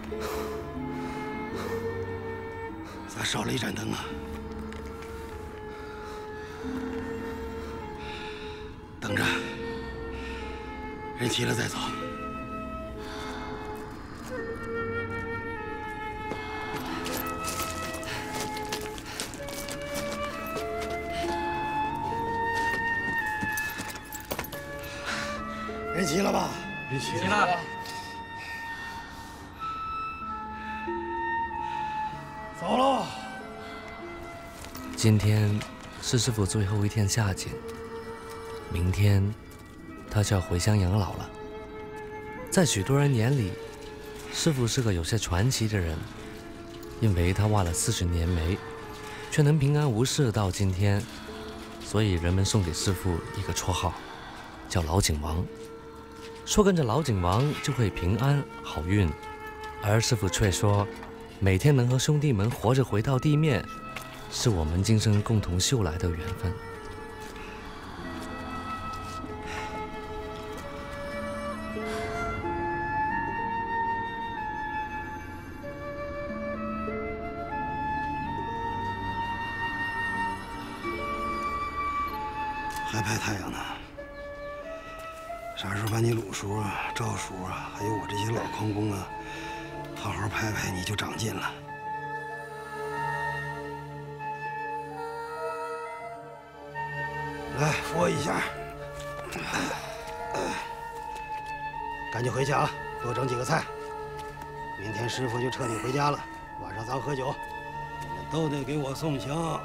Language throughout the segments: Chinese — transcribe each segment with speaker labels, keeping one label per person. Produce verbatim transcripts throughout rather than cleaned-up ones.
Speaker 1: 咋少了一盏灯啊？等着，人齐了再走。人齐了吧？
Speaker 2: 人齐了。
Speaker 1: 走喽！
Speaker 3: 今天是师傅最后一天下井，明天他就要回乡养老了。在许多人眼里，师傅是个有些传奇的人，因为他挖了四十年煤，却能平安无事到今天，所以人们送给师傅一个绰号，叫老井王，说跟着老井王就会平安好运，而师傅却说。 每天能和兄弟们活着回到地面，是我们今生共同修来的缘分。
Speaker 1: 还拍太阳呢？啥时候把你鲁叔啊、赵叔啊，还有我这些老矿工啊？ 好好拍拍，你就长进了。来，扶我一下。赶紧回去啊，多整几个菜。明天师傅就彻底回家了，晚上咱喝酒，你们都得给我送行。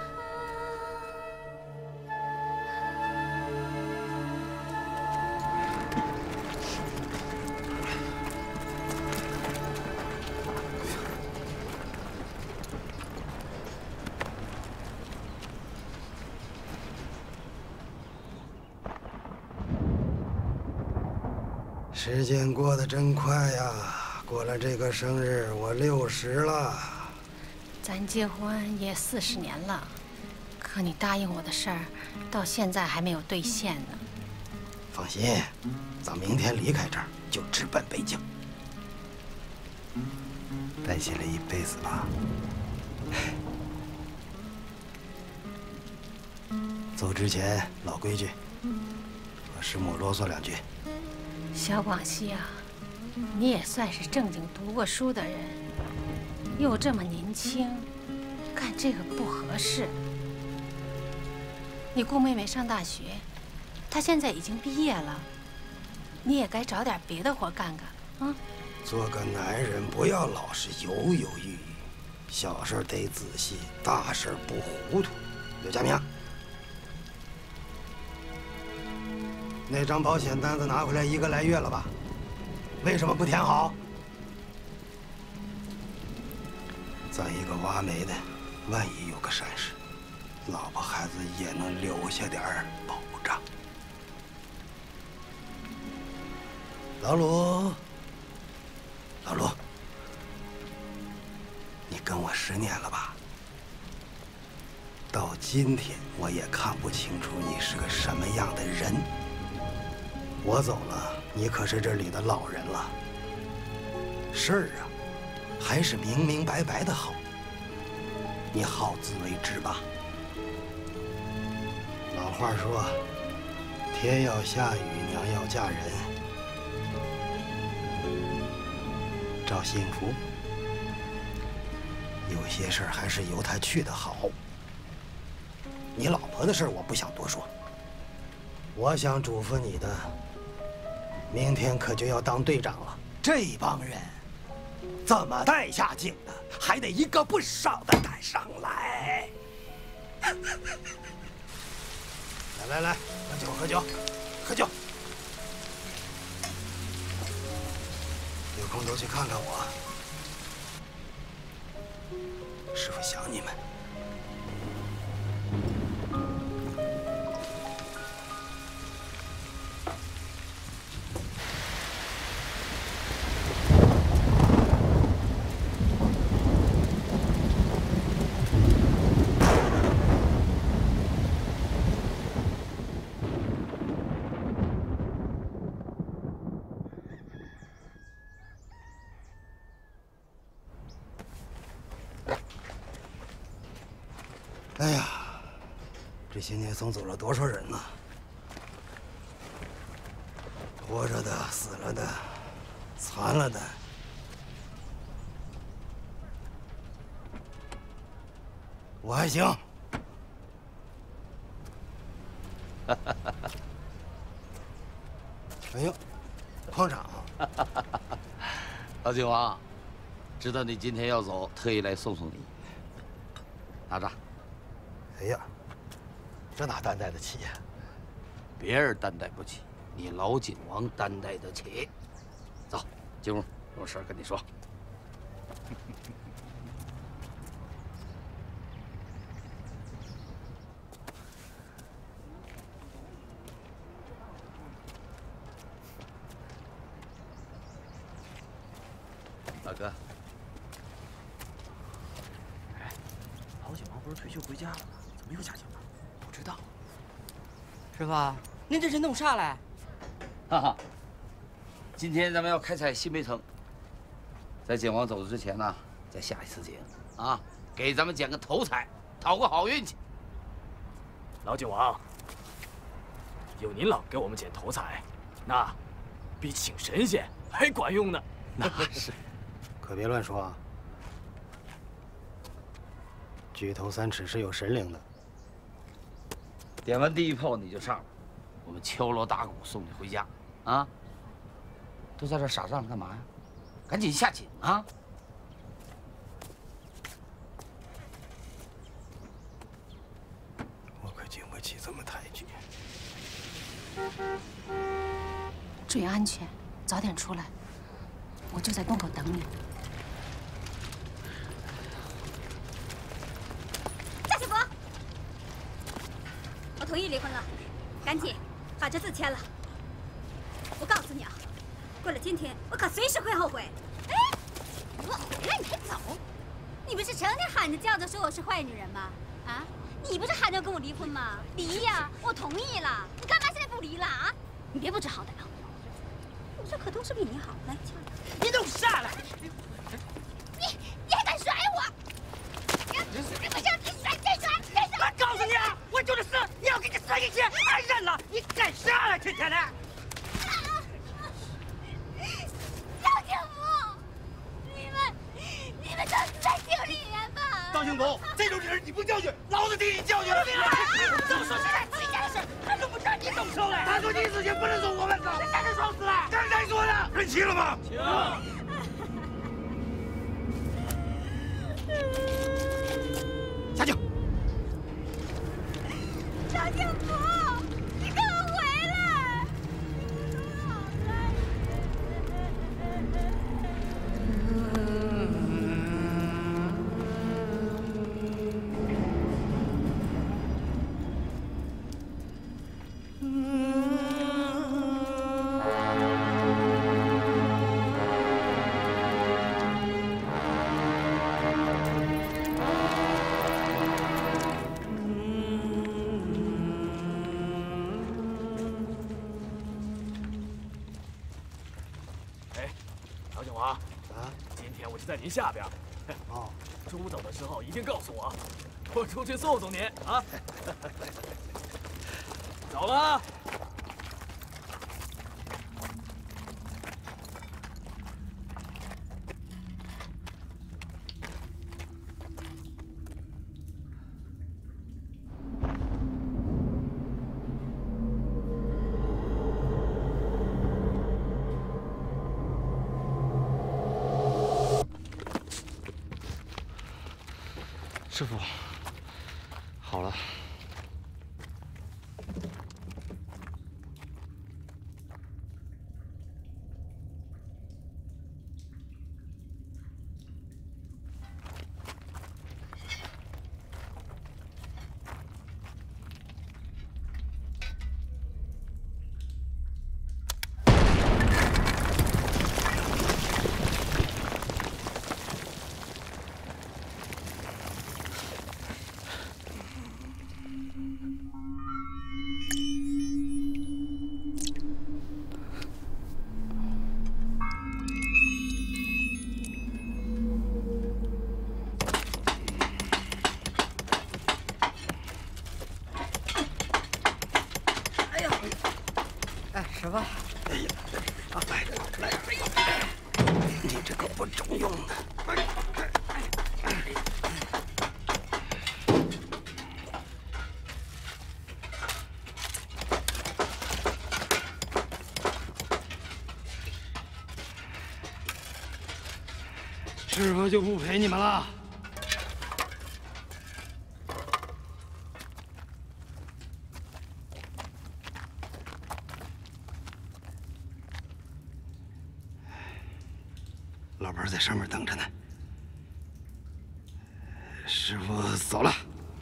Speaker 1: 时间过得真快呀！过了这个生日，我六十了。
Speaker 4: 咱结婚也四十年了，可你答应我的事儿，到现在还没有兑现呢。
Speaker 1: 放心，咱明天离开这儿就直奔北京。担心了一辈子吧？走之前，老规矩，和师母啰嗦两句。
Speaker 4: 小广西啊，你也算是正经读过书的人，又这么年轻，干这个不合适。你姑妹妹上大学，她现在已经毕业了，你也该找点别的活干干啊。
Speaker 1: 做个男人不要老是犹犹豫豫，小事得仔细，大事不糊涂。刘家明。 那张保险单子拿回来一个来月了吧？为什么不填好？咱一个挖煤的，万一有个闪失，老婆孩子也能留下点保障。老鲁，老鲁，你跟我十年了吧？到今天我也看不清楚你是个什么样的人。 我走了，你可是这里的老人了。事儿啊，还是明明白白的好。你好自为之吧。老话说，天要下雨，娘要嫁人。找幸福，有些事儿还是由他去的好。你老婆的事儿我不想多说。我想嘱咐你的。 明天可就要当队长了，这帮人怎么带下井的，还得一个不少的带上来。来来来，喝酒喝酒，喝酒！有空都去看看我，师傅想你们。 哎呀，这些年送走了多少人呐！活着的、死了的、残了的。我还行。哎呦，矿长，
Speaker 2: 老九王，知道你今天要走，特意来送送你。拿着。
Speaker 1: 哎呀，这哪担待得起呀？
Speaker 2: 别人担待不起，你老景王担待得起。走，进屋，有事跟你说。大哥，
Speaker 5: 哎，老景王不是退休回家了吗？怎么又下井了？不知道。师傅，您这是弄啥嘞？
Speaker 2: 哈哈，今天咱们要开采新煤层，在景王走之前呢，再下一次井啊，给咱们捡个头彩，讨个好运气。
Speaker 5: 老景王，有您老给我们捡头彩，那比请神仙还管用呢。
Speaker 2: 那是。
Speaker 1: 可别乱说啊！举头三尺是有神灵的。
Speaker 2: 点完第一炮你就上了，我们敲锣打鼓送你回家，啊！都在这傻站着干嘛呀？赶紧下井啊！
Speaker 1: 我可经不起这么抬举。
Speaker 4: 注意安全，早点出来，我就在洞口等你。
Speaker 6: 夏小国，我同意离婚了，赶紧把这字签了。我告诉你啊，过了今天，我可随时会后悔。哎，我回来你还走？你不是成天喊着叫着说我是坏女人吗？啊，你不是喊着要跟我离婚吗？离呀，我同意了。你干嘛现在不离了啊？你别不知好歹啊！我这可都是为你好，来掐他。
Speaker 5: 你弄啥嘞？
Speaker 6: 你你还敢甩我？你不想你甩再甩再甩！
Speaker 5: 我告诉你啊，我就是死，你要给你死一起，俺认了。你干啥嘞，天天的？
Speaker 6: 姚景福，你们你们都死在井里面吧！
Speaker 5: 张兴公，这种事你不教训，老子替你教训了。怎么说现在自己家的事，还用不着你动手嘞？他说你自己不能送我们走，这是双死嘞！刚才说的，认齐了吗？齐了。
Speaker 1: 下井。
Speaker 6: 张景福，你给我回来！
Speaker 5: 在您下边。
Speaker 1: 哦，
Speaker 5: 中午走的时候一定告诉我，我出去送送您啊。走了。
Speaker 3: 师傅，好了。
Speaker 1: 师傅就不陪你们了。老伴在上面等着呢。师傅走了。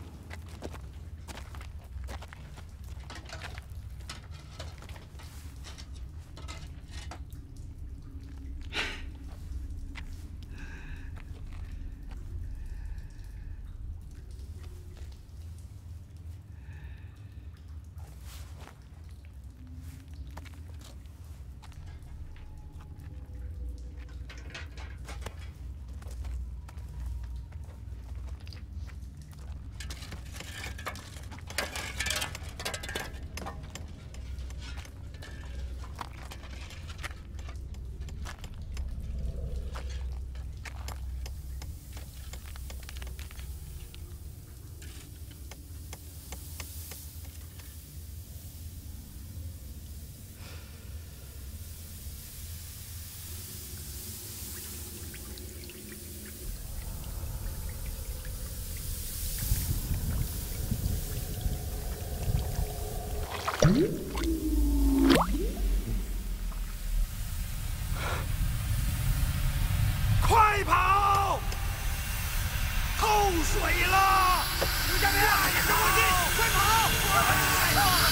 Speaker 5: 快跑！透水了！刘家明，跟我进！快跑！快跑！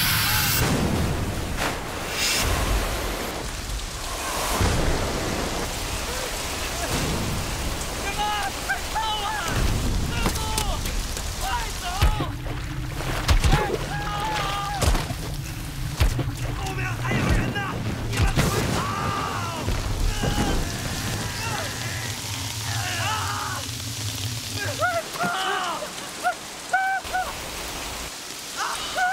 Speaker 5: 师傅，快跑啊！师傅，快走！快跑！后面还有人呢！你们快跑！ 快跑！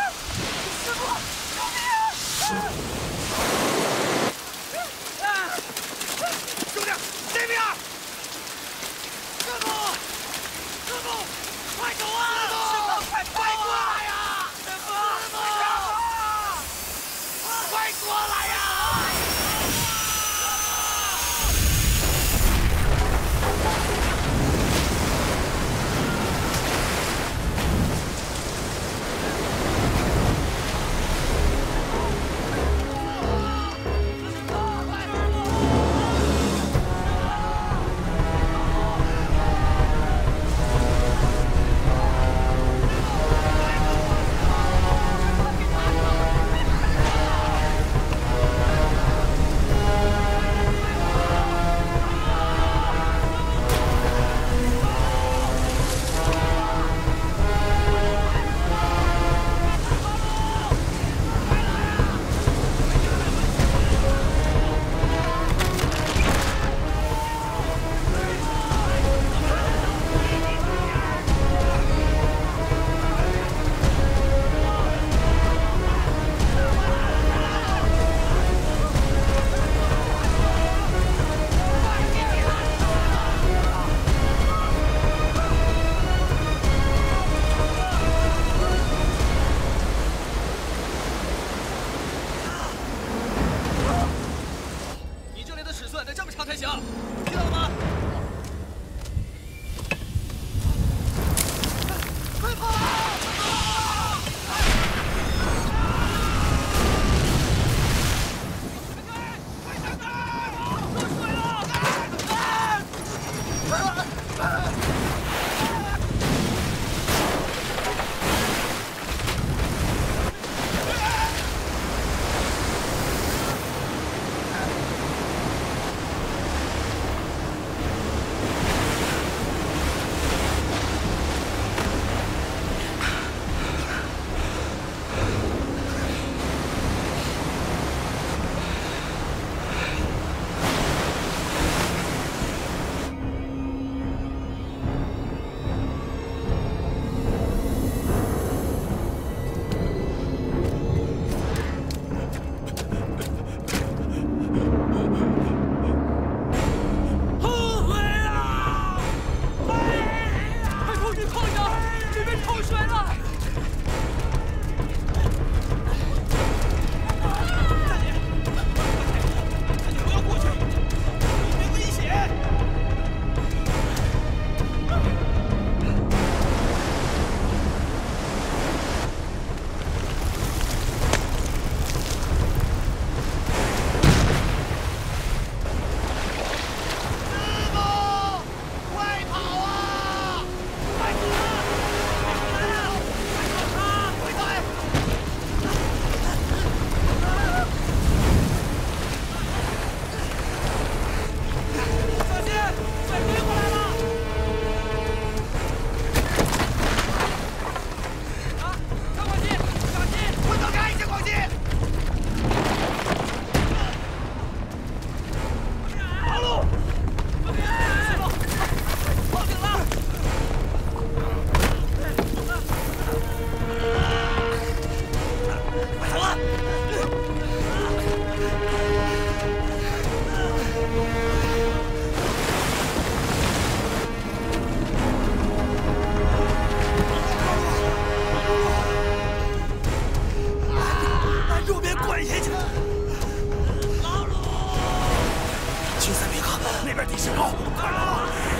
Speaker 5: 跑！快跑！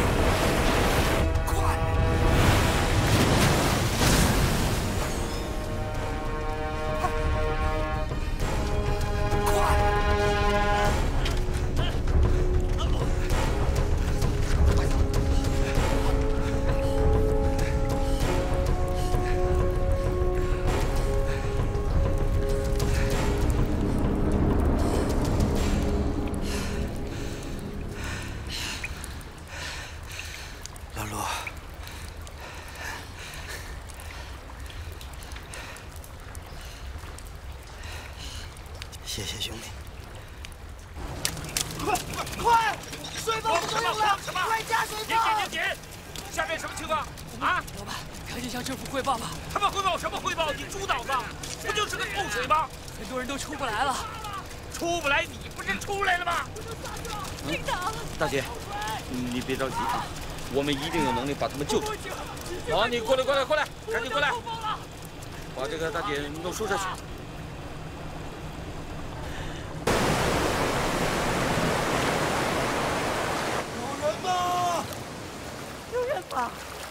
Speaker 5: 快！快！老陆，谢谢兄弟。
Speaker 7: 快快，水泵不够用了，快加水泵！
Speaker 5: 紧紧紧紧！下面什么情况？啊！
Speaker 7: 老板，赶紧向政府汇报吧。
Speaker 5: 他们汇报什么汇报？你猪脑子，不就是个透水吗？
Speaker 7: 很多人都出不来了。
Speaker 5: 出不来，你不是出来了吗？
Speaker 6: 领导，
Speaker 2: 大姐，你别着急啊，我们一定有能力把他们救出来。好，你过来过来过来，赶紧过来，把这个大姐弄树下去。
Speaker 7: 有人吗？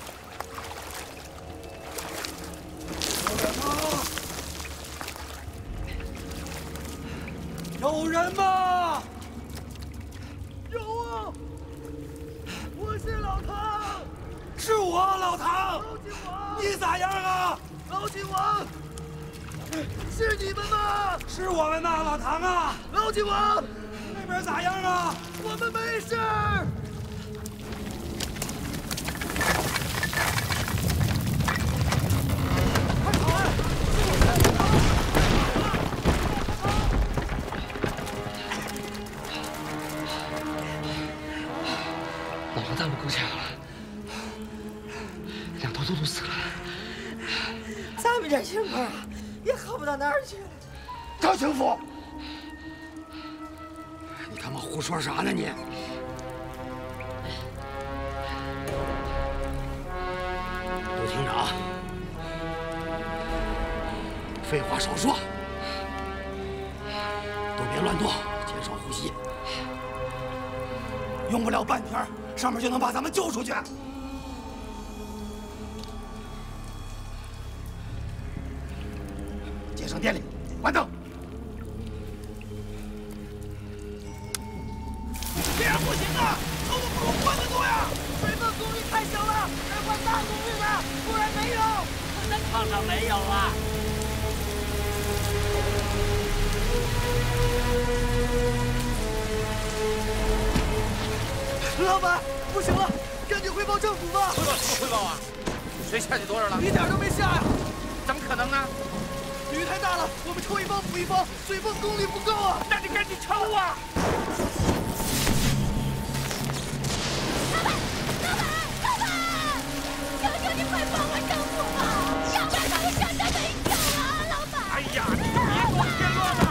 Speaker 5: 有人吗？
Speaker 7: 有啊！我是老唐，
Speaker 5: 是我老唐。
Speaker 7: 老金王，
Speaker 5: 你咋样啊？
Speaker 7: 老金王，是你们吗？
Speaker 5: 是我们呐，老唐啊！
Speaker 7: 老金王，
Speaker 5: 那边咋样啊？
Speaker 7: 我们没事儿。
Speaker 3: 老婆大不够呛了，两头都都死了。
Speaker 7: 咱们这情况也好不到哪儿去。
Speaker 5: 张清福，你他妈胡说啥呢你？杜厅长，废话少说，都别乱动，减少呼吸。用不了半天，上面就能把咱们救出去。接上电力，关灯。这样不行啊，头都不如换个多呀！
Speaker 7: 水泵功率太小了，得换大功率的，不然没有。
Speaker 8: 那炕上没有啊。
Speaker 7: 老板，不行了，赶紧汇报政府吧！
Speaker 2: 汇报什么汇报啊？水下去多少了？
Speaker 7: 一点都没下呀！
Speaker 2: 怎么可能呢？
Speaker 7: 雨太大了，我们抽一包补一包，水泵功率不够啊！
Speaker 5: 那你赶紧抽啊！
Speaker 6: 老板，老板，老板，求求你快帮我政府吧，要不然他们真的没救了，老板！
Speaker 5: 哎呀，你就别给我添乱了！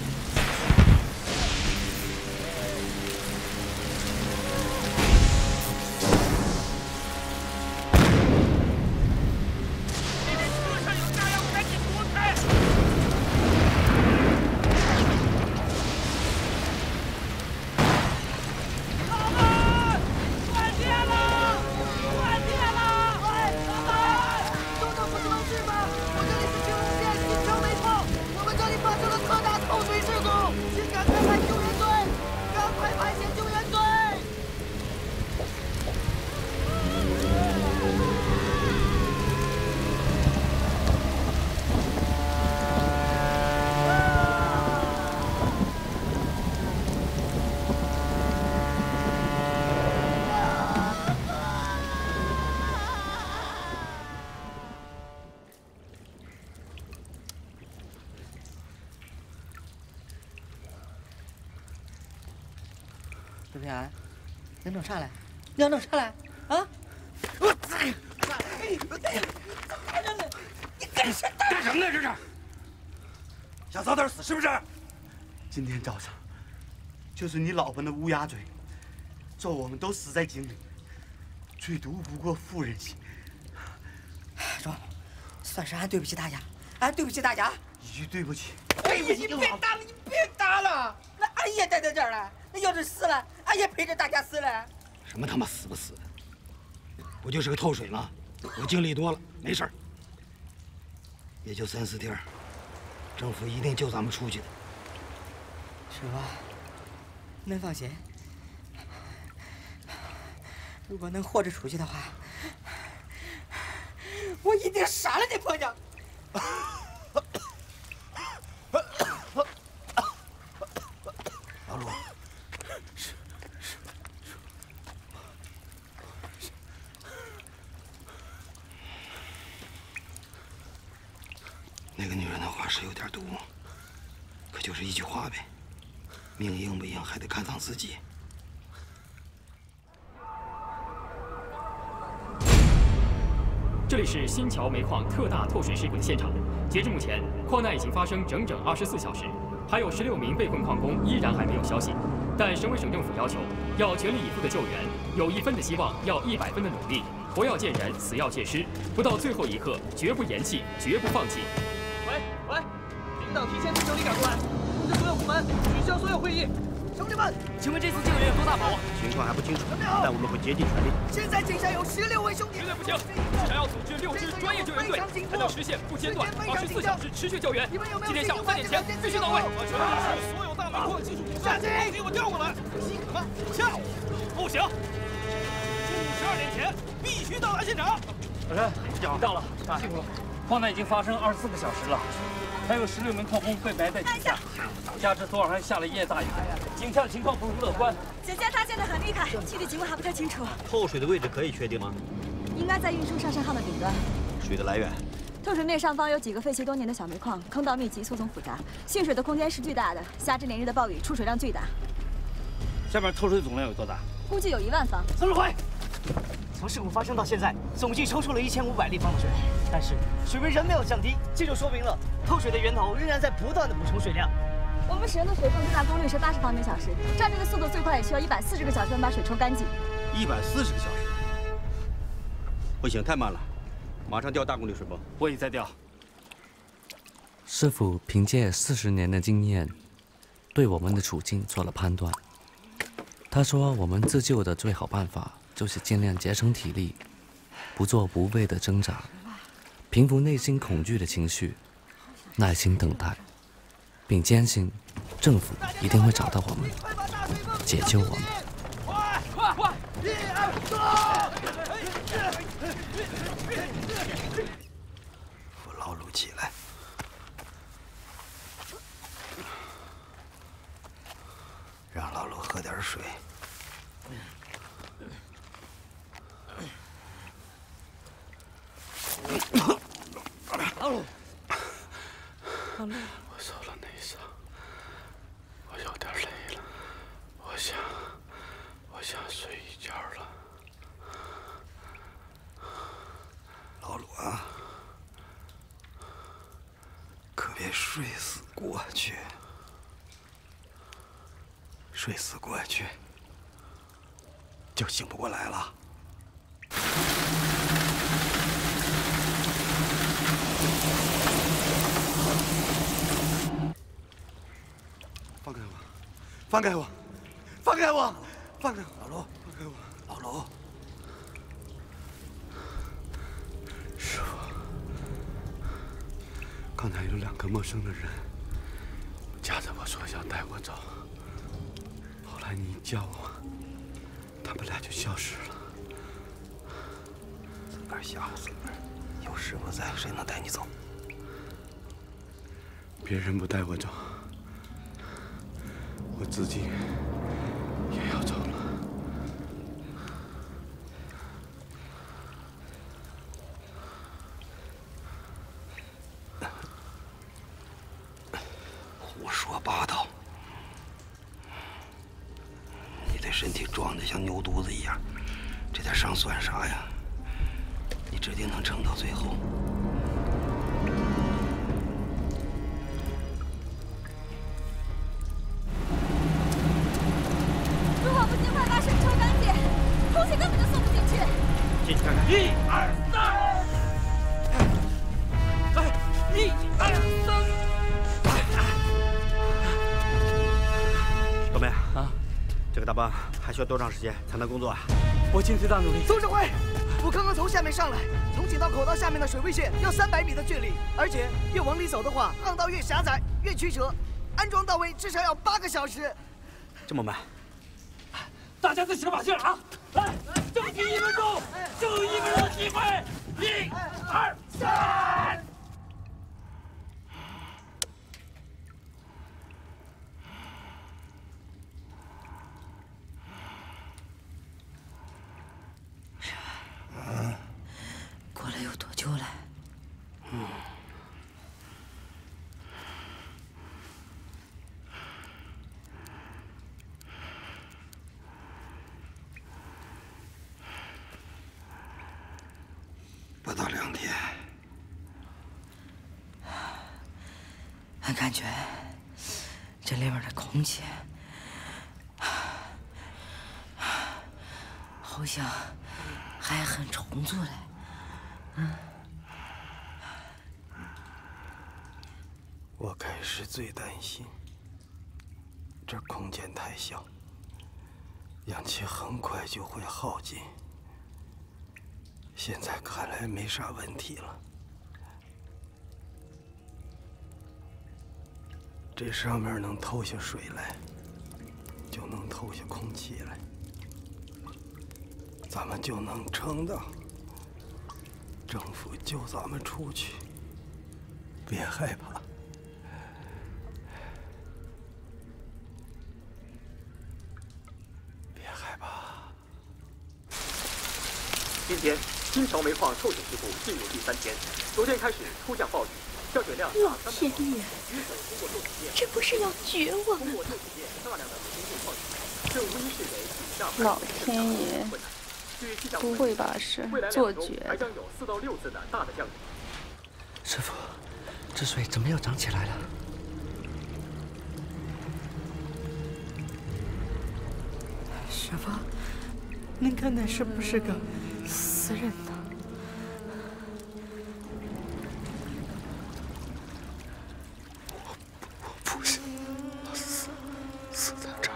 Speaker 7: 刘平安，你弄啥来？你要弄啥来？啊！我操！哎呀，咋着了？你干什
Speaker 5: 干什么呢？这是想早点死是不是？
Speaker 9: 今天早上，就是你老婆那乌鸦嘴，咒我们都死在井里，最毒不过妇人心。
Speaker 7: 中，算是俺对不起大家，俺对不起大家。
Speaker 9: 一句对不起。
Speaker 7: 哎呀，你别打了，你别打了！那俺也待在这儿了，那要是死了，俺也陪着大家死了。
Speaker 1: 什么他妈死不死的？不就是个透水吗？我经历多了，没事儿。也就三四天，政府一定救咱们出去的。
Speaker 7: 是吧？恁放心，如果能活着出去的话，我一定杀了你婆娘。
Speaker 1: 老陆，
Speaker 9: 是是是，
Speaker 1: 那个女人的话是有点毒，可就是一句话呗，命硬不硬还得看咱自己。
Speaker 10: 这里是新桥煤矿特大透水事故的现场，截至目前，矿难已经发生整整二十四小时，还有十六名被困矿工依然还没有消息。但省委省政府要求，要全力以赴的救援，有一分的希望，要一百分的努力，活要见人，死要见尸，不到最后一刻，绝不言弃，绝不放弃。
Speaker 11: 喂喂，领导提前从城里赶过来，通知所有部门取消所有会议。兄弟们，
Speaker 8: 请问这次救援有多大把握？
Speaker 11: 情况还不清楚，但我们会竭尽全力。
Speaker 8: 现在井下有十六位兄弟，
Speaker 10: 绝对不行！至少要组织六支专业救援队，才能实现不间断、二十四小时持续救援。今天下午三点前必须到位。
Speaker 11: 我全力使所有大煤矿技术人员下井，给我调过来。什么？下午？不行，中午十二点前必须到达现场。
Speaker 8: 老陈，你到了，辛苦了。矿难已经发生二十四个小时了。还有十六名矿工被埋在井下，加之昨晚还下了一夜大雨，井下的情况不乐观。
Speaker 6: 井下塌陷得很厉害，具体情况还不太清楚。
Speaker 11: 透水的位置可以确定吗？
Speaker 6: 应该在运输上升号的顶端。
Speaker 11: 水的来源？
Speaker 6: 透水面上方有几个废弃多年的小煤矿，坑道密集，错综复杂，蓄水的空间是巨大的。夏至连日的暴雨，出水量巨大。
Speaker 8: 下面透水总量有多大？
Speaker 6: 估计有一万方。
Speaker 11: 孙指挥。从事故发生到现在，总计抽出了一千五百立方的水，但是水位仍没有降低，这就说明了透水的源头仍然在不断的补充水量。
Speaker 6: 我们使用的水泵最大功率是八十方每小时，照这个速度，最快也需要一百四十个小时把水抽干净。
Speaker 11: 一百四十个小时，不行，太慢了，马上调大功率水泵。
Speaker 8: 我已在调。
Speaker 3: 师傅凭借四十年的经验，对我们的处境做了判断。他说，我们自救的最好办法就是尽量节省体力，不做无谓的挣扎，平复内心恐惧的情绪，耐心等待，并坚信政府一定会找到我们，解救我们。
Speaker 8: 快快快！一二
Speaker 1: 三！扶老陆起来。让老陆喝点水。
Speaker 8: 老陆，
Speaker 9: 老陆，我受了内伤，我有点累了，我想，我想睡一觉了。
Speaker 1: 老陆啊，可别睡死过去。睡死过去，就醒不过来了。
Speaker 9: 放开我！放开我！放开我！放开我！
Speaker 1: 老陆，
Speaker 9: 放开我！
Speaker 1: 老陆，
Speaker 9: 师傅，刚才有两个陌生的人夹着我说要带我走。后来你一叫我，他们俩就消失了。
Speaker 1: 自个儿吓唬自个儿，有师傅在，谁能带你走？
Speaker 9: 别人不带我走，我自己也要走了。
Speaker 1: 胡说八道！身体壮得像牛犊子一样，这点伤算啥呀？你指定能撑到最后。
Speaker 6: 如果不尽快把水抽干净，空气根本就送不进去。
Speaker 11: 进去看看。一二三，来，一二三。小梅啊。这个大帮还需要多长时间才能工作啊？
Speaker 8: 我尽最大努力。
Speaker 11: 宋指挥，我刚刚从下面上来，从井道口到下面的水位线要三百米的距离，而且越往里走的话，巷道越狭窄，越曲折，安装到位至少要八个小时。这么慢？
Speaker 8: 大家再使把劲儿啊！来，争取一分钟，就一分钟的机会，一、二、三。
Speaker 7: 过来有多久了？嗯。
Speaker 1: 不到两天。
Speaker 7: 俺感觉这里边的空气好像还很充足嘞。 嗯，
Speaker 1: 我开始最担心，这空间太小，氧气很快就会耗尽。现在看来没啥问题了。这上面能透下水来，就能透下空气来，咱们就能撑到。 政府救咱们出去，别害怕。别害怕。
Speaker 10: 今天新桥煤矿臭水事故进入第三天，昨天开始突降暴雨，降水量
Speaker 12: 老天爷，这不是要绝望了吗？老天爷。 不会吧？是做绝的。
Speaker 3: 师傅，这水怎么又涨起来了？
Speaker 7: 师傅，您看那是不是个死人呢？
Speaker 9: 我我不信，我死死在这儿。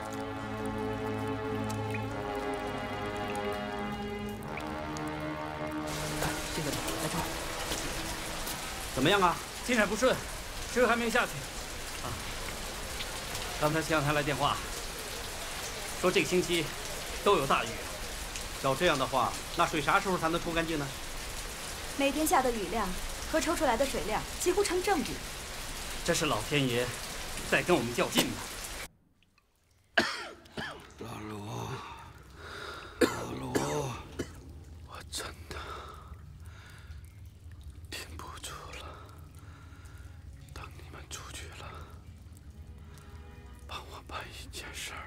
Speaker 11: 怎么样啊？
Speaker 8: 进展不顺，车还没下去。啊，刚才气象台来电话，说这个星期都有大雨。
Speaker 11: 照这样的话，那水啥时候才能抽干净呢？
Speaker 12: 每天下的雨量和抽出来的水量几乎成正比。
Speaker 8: 这是老天爷在跟我们较劲呢。
Speaker 9: 老卢，老卢，我真的。 办一件事儿，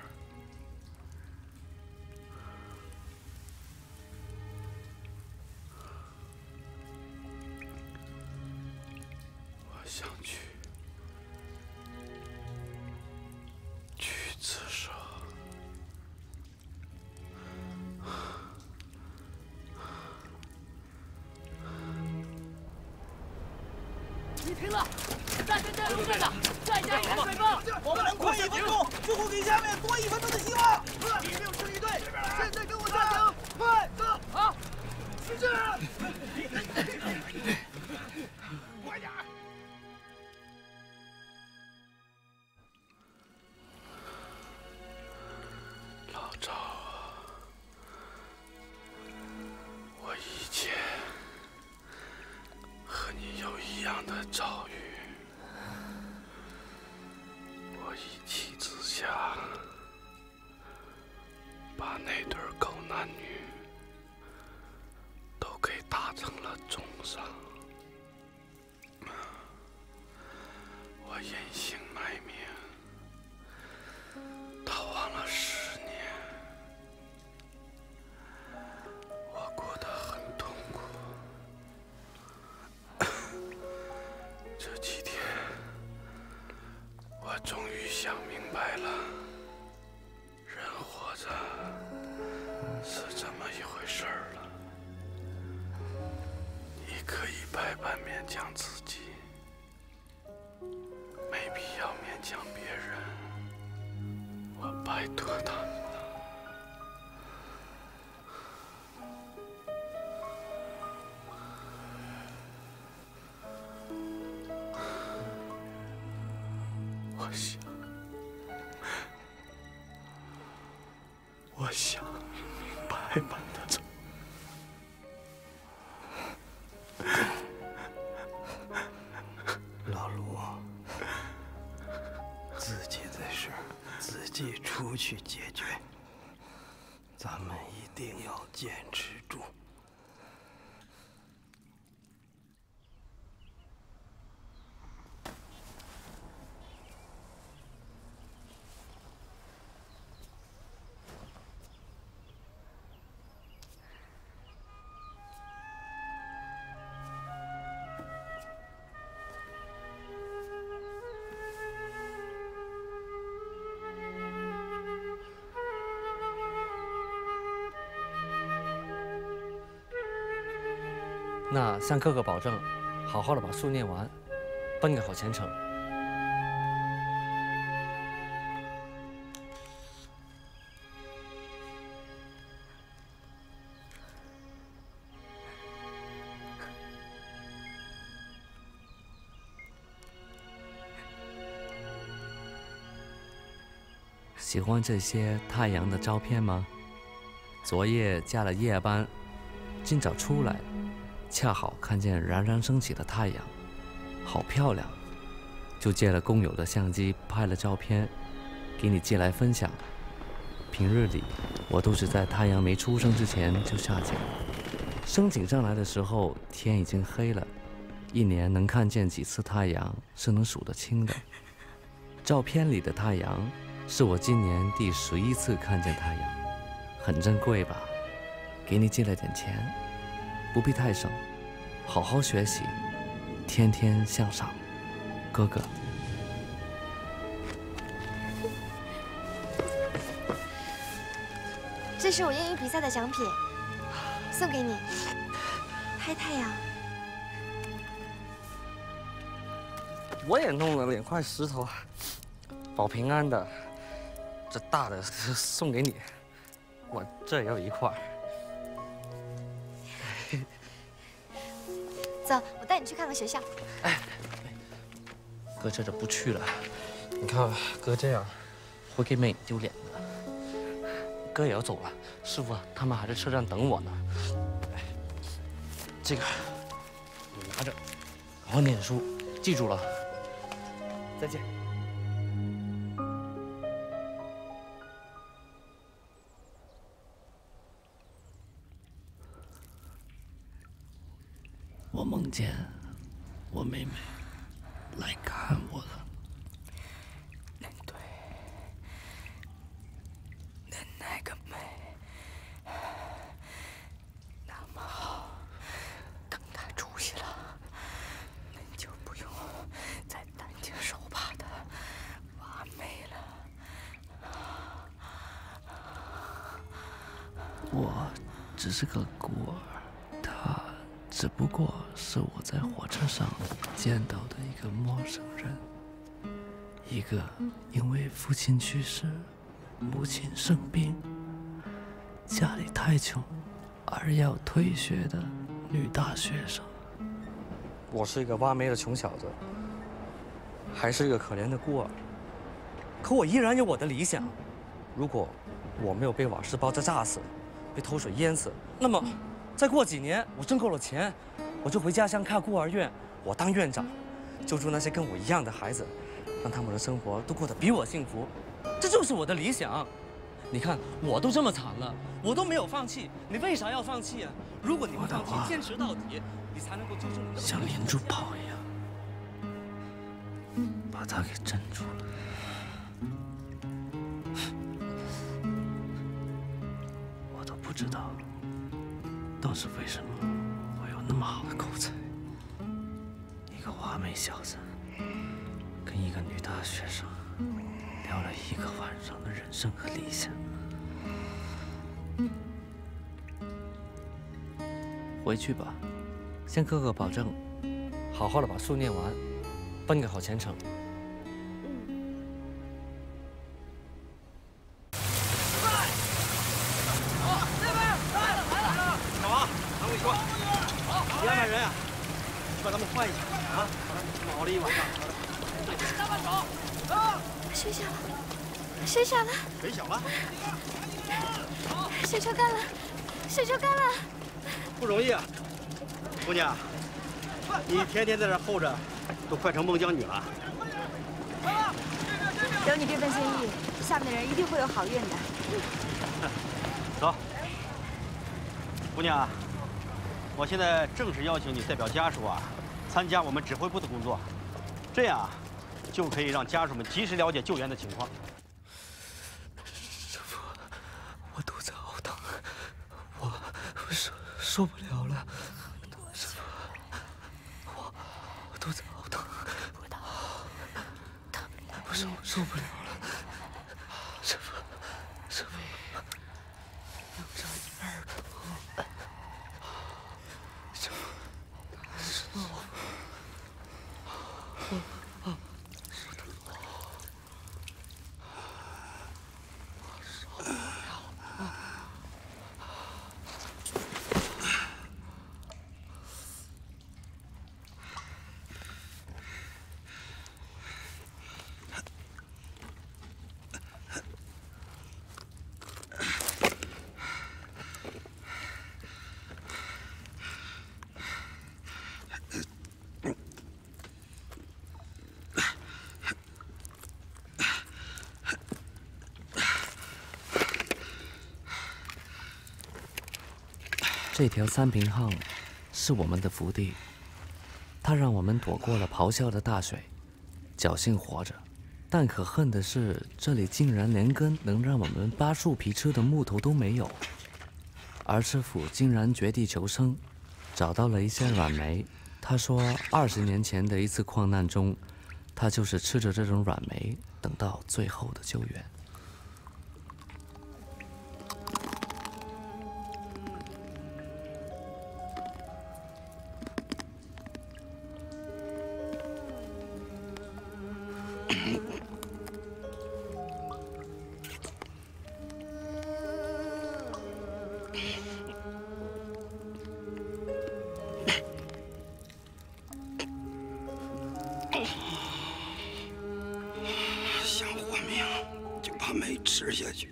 Speaker 9: 我想去去自首。
Speaker 5: 雨停了，大家加油队长，再加一点水吧！我们能快一分钟，就会给下面多一分钟的希望。第六十一队，现在跟我加油！快，走！好，徐志，快点！
Speaker 9: 老赵啊，我以前和你有一样的遭遇。 我一气之下，把那对狗男女都给打成了重伤。我隐姓埋名，逃亡了十年，我过得很痛苦。这几天。 我终于想明白了，人活着是这么一回事儿了。你可以百般勉强自己，没必要勉强别人。我拜托他们了。
Speaker 1: 坚持住。
Speaker 3: 那向哥哥保证，好好的把书念完，奔个好前程。喜欢这些太阳的照片吗？昨夜加了夜班，今早出来。 恰好看见冉冉升起的太阳，好漂亮，就借了工友的相机拍了照片，给你寄来分享。平日里我都是在太阳没出生之前就下井，升井上来的时候天已经黑了，一年能看见几次太阳是能数得清的。照片里的太阳是我今年第十一次看见太阳，很珍贵吧？给你寄了点钱。 不必太省，好好学习，天天向上，哥哥。
Speaker 13: 这是我英语比赛的奖品，送给你。拍太阳。
Speaker 3: 我也弄了两块石头，保平安的。这大的送给你，我这也有一块。
Speaker 13: 走，我带你去看看学校。
Speaker 3: 哎，哥这就不去了。你看哥这样，会给妹丢脸的。哥也要走了，师傅他们还在车站等我呢。哎，这个你拿着，好好念书，记住了。再见。我梦见我妹妹来看我了。对，那那个妹那么好，等她出息了，您就不用再担惊受怕的挖妹了。我只是个孤儿，她。 只不过是我在火车上见到的一个陌生人，一个因为父亲去世、母亲生病、家里太穷而要退学的女大学生。我是一个挖煤的穷小子，还是一个可怜的孤儿。可我依然有我的理想。如果我没有被瓦斯爆炸炸死，被偷水淹死，那么…… 再过几年，我挣够了钱，我就回家乡开孤儿院，我当院长，救助那些跟我一样的孩子，让他们的生活都过得比我幸福，这就是我的理想。你看，我都这么惨了，我都没有放弃，你为啥要放弃啊？如果你不放弃，坚持到底，你才能够救助你的。像连珠炮一样，把它给镇住了。我都不知道。 当时为什么我有那么好的口才？一个华美小子跟一个女大学生聊了一个晚上的人生和理想。回去吧，向哥哥保证，好好的把书念完，奔个好前程。
Speaker 11: 别安排人呀，你把他们换一下啊！熬了一晚上。大把手！啊！
Speaker 13: 谁小了？谁小了？
Speaker 11: 谁小了？
Speaker 13: 谁抽干了？谁抽干了？
Speaker 11: 不容易啊，姑娘，你天天在这候着，都快成孟姜女了。
Speaker 14: 有你这份心意，下面的人一定会有好运的。
Speaker 11: 走。
Speaker 14: 姑娘，我现在正式邀请你代表家属啊，参加我们指挥部的工作，这样啊，就可以让家属们及时了解救援的情况。
Speaker 9: 师傅，我肚子好疼，我我受受不了了。师傅，我我肚子好疼，我受受不了了。师傅，师傅。
Speaker 3: 这条三平巷是我们的福地，它让我们躲过了咆哮的大水，侥幸活着。但可恨的是，这里竟然连根能让我们扒树皮吃的木头都没有。而师傅竟然绝地求生，找到了一些软煤。他说，二十年前的一次矿难中，他就是吃着这种软煤，等到最后的救援。
Speaker 1: 想活命，就把煤吃下去。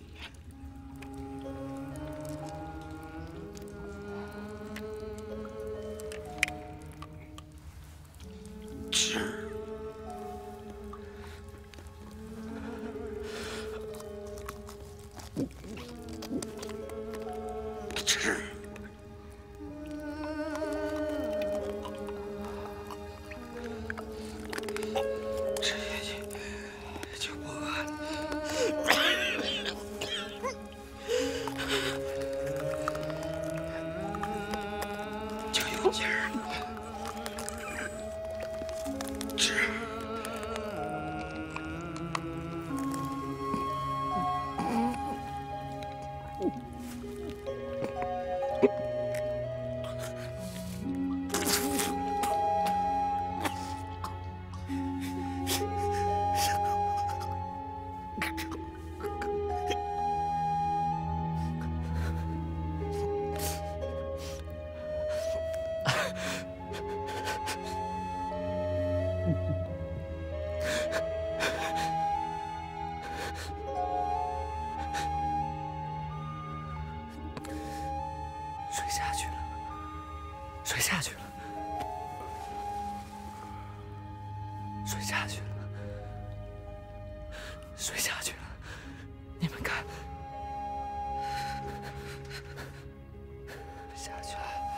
Speaker 1: 吃。 吃，吃下去就不饿，就有劲儿。吃。
Speaker 3: 水下去了，水下去了，水下去了，水下去了，你们看，下去了。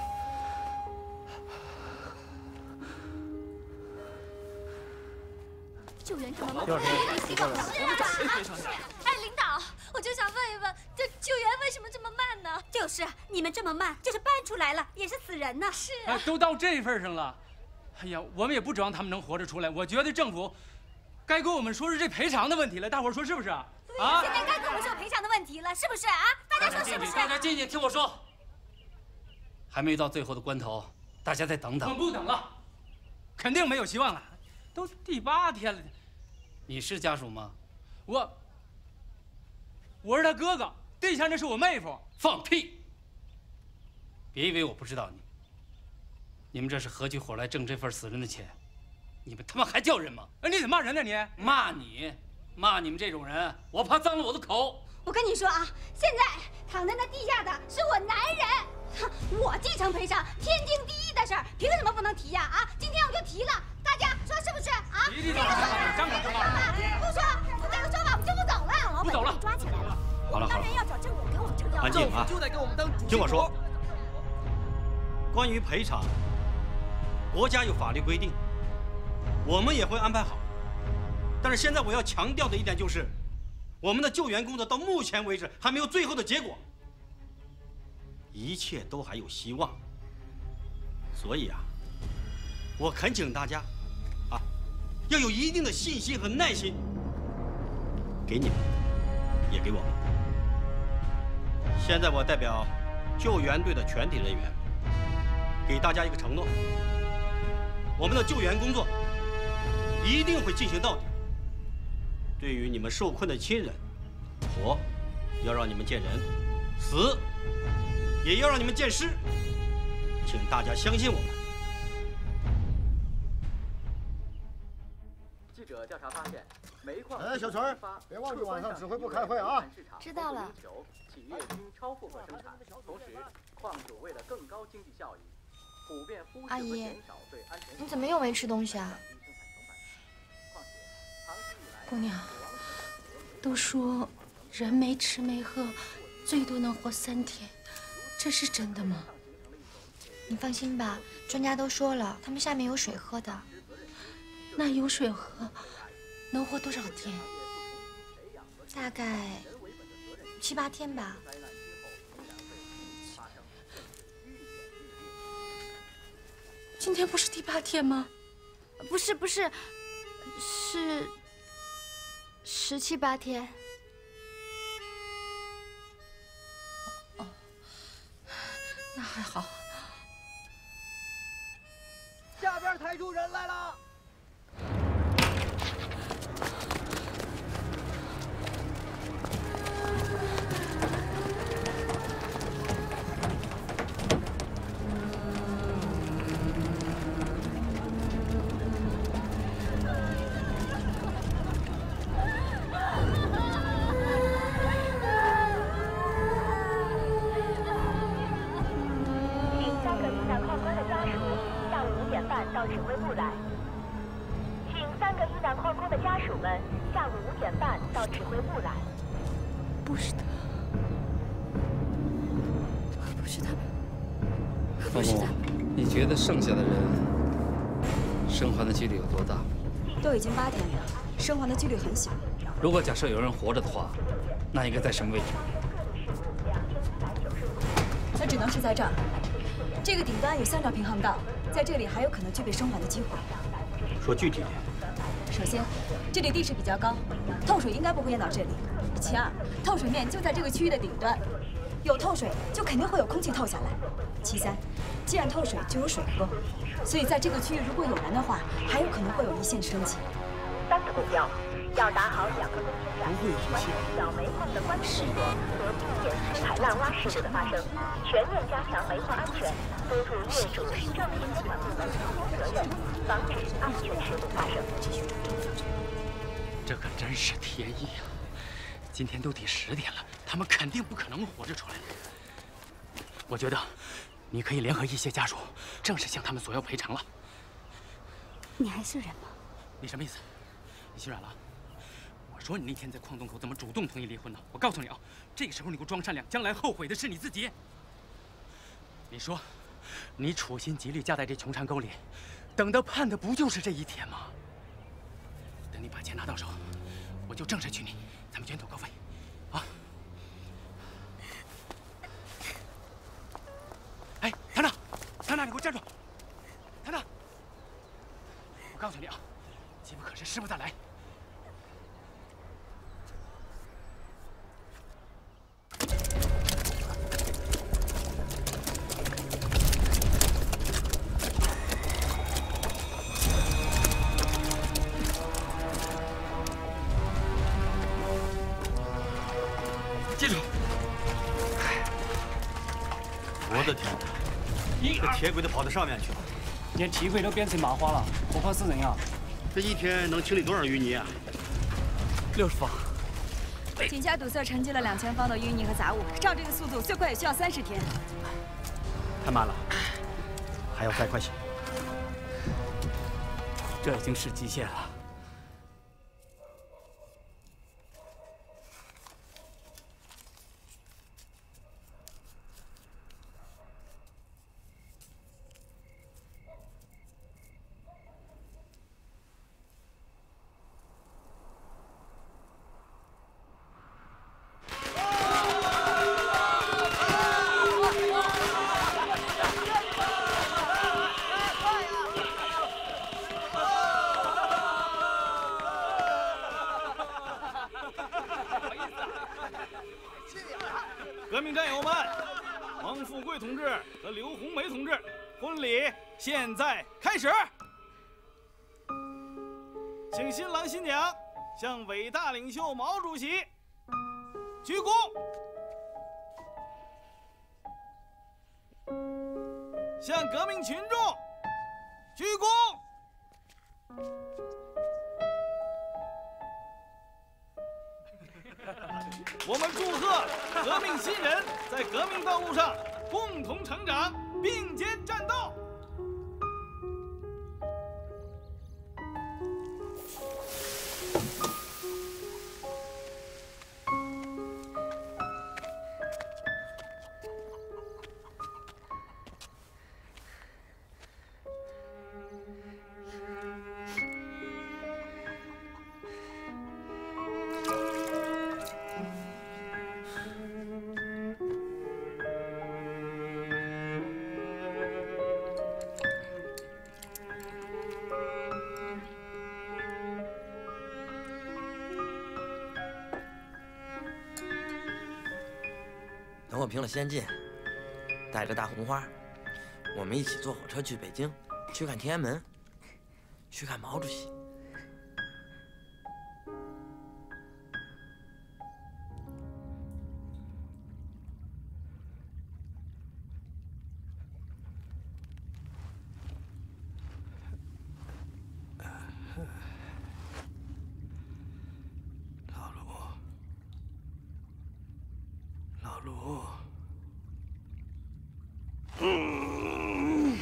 Speaker 6: 救援他们吗？
Speaker 14: 第二天
Speaker 6: 你搞什么呀？哎，领导，我就想问一问，这救援为什么这么慢呢？就是你们这么慢，就是搬出来了也是死人呢。是啊，
Speaker 8: 哎，都到这份上了，哎呀，我们也不指望他们能活着出来。我觉得政府该跟我们说是这赔偿的问题了，大伙儿说是不是？啊，
Speaker 6: 现在该跟我们说赔偿的问题了，是不是啊？大家说是不是？
Speaker 8: 大家静静听我说，还没到最后的关头，大家再等等。我们不等了，肯定没有希望了，都第八天了。你是家属吗？我，我是他哥哥，对象那是我妹夫。放屁！别以为我不知道你。你们这是合起伙来挣这份死人的钱，你们他妈还叫人吗？哎，你怎么骂人呢？你骂你，骂你们这种人，我怕脏了我的口。
Speaker 6: 我跟你说啊，现在躺在那地下的是我男人，我继承赔偿天经地义的事儿，凭什么不能提呀？啊，今天我就提了，大家说是不是啊？
Speaker 8: 提提张口张口就骂。
Speaker 6: 不说，不这个说法我们就不走了。老板被抓起来了，
Speaker 14: 好了好了，
Speaker 6: 当然要找政府给我们撑腰。
Speaker 14: 安静啊！
Speaker 11: 就得给我们当主心骨。
Speaker 14: 听我说， 关于赔偿，国家有法律规定，我们也会安排好。但是现在我要强调的一点就是，我们的救援工作到目前为止还没有最后的结果，一切都还有希望。所以啊，我恳请大家，啊，要有一定的信心和耐心，给你们，也给我们。现在我代表救援队的全体人员，给大家一个承诺：我们的救援工作一定会进行到底。对于你们受困的亲人，活要让你们见人，死也要让你们见尸。请大家相信我们。
Speaker 10: 记者调查发现，煤矿
Speaker 15: 哎，小陈，别忘记晚上指挥部开会啊！
Speaker 13: 知道了。
Speaker 10: 企业经超负荷生产，同时矿主为了更高经济效益，普遍忽视和减少对安全。
Speaker 13: 你怎么又没吃东西啊？
Speaker 4: 姑娘，都说人没吃没喝，最多能活三天，这是真的吗？
Speaker 13: 你放心吧，专家都说了，他们下面有水喝的。
Speaker 4: 那有水喝，能活多少天？
Speaker 13: 大概七八天吧。
Speaker 4: 今天不是第八天吗？
Speaker 13: 不是，不是，是十七八天。
Speaker 4: 哦，那还好。
Speaker 11: 下边抬出人来了。
Speaker 16: 到指挥部来，请三个遇难矿工的家属们下午五点半到指挥部来。
Speaker 4: 不是他，不是他，不是他。
Speaker 8: 你觉得剩下的人生还的几率有多大？
Speaker 17: 都已经八天了，生还的几率很小。
Speaker 8: 如果假设有人活着的话，那应该在什么位置？
Speaker 17: 那只能是在这儿。这个顶端有三条平航道。在这里还有可能具备生还的机会。
Speaker 14: 说具体点。
Speaker 17: 首先，这里地势比较高，透水应该不会淹到这里。其二，透水面就在这个区域的顶端，有透水就肯定会有空气透下来。其三，既然透水就有水喝，所以在这个区域如果有人的话，还有可能会有一线生机。
Speaker 16: 三个目标，要打好两个中心站，完成小煤矿的关闭工作和避免石海滥挖事故的发生，全面加强煤矿安全。督促业主正式监管部门承担责任，防止安全事故发生。
Speaker 8: 这可真是天意啊！今天都第十点了，他们肯定不可能活着出来。我觉得，你可以联合一些家属，正式向他们索要赔偿了。
Speaker 17: 你还是人吗？
Speaker 8: 你什么意思？你心软了？我说你那天在矿洞口怎么主动同意离婚呢？我告诉你啊，这个时候你给我装善良，将来后悔的是你自己。你说。你处心积虑嫁在这穷山沟里，等的盼的不就是这一天吗？等你把钱拿到手，我就正式娶你，咱们卷土高飞，啊！哎，唐唐，唐唐，你给我站住！唐唐，我告诉你啊，机不可失，失不再来。记住！
Speaker 14: 我的天哪，这铁轨都跑到上面去了，
Speaker 18: 连铁轨都变成麻花了，可怕死人呀！
Speaker 14: 这一天能清理多少淤泥啊？
Speaker 8: 六十方。
Speaker 17: 井下堵塞沉积了两千方的淤泥和杂物，照这个速度，最快也需要三十天。
Speaker 14: 太慢了，还要再快些。
Speaker 18: 这已经是极限了。
Speaker 19: 贵同志和刘红梅同志，婚礼现在开始。请新郎新娘向伟大领袖毛主席鞠躬，向革命群众鞠躬。我们祝贺革命新人在革命道路上共同成长，并肩战斗。
Speaker 20: 等我评了先进，带着大红花，我们一起坐火车去北京，去看天安门，去看毛主席。
Speaker 9: 老卢，
Speaker 20: 嗯，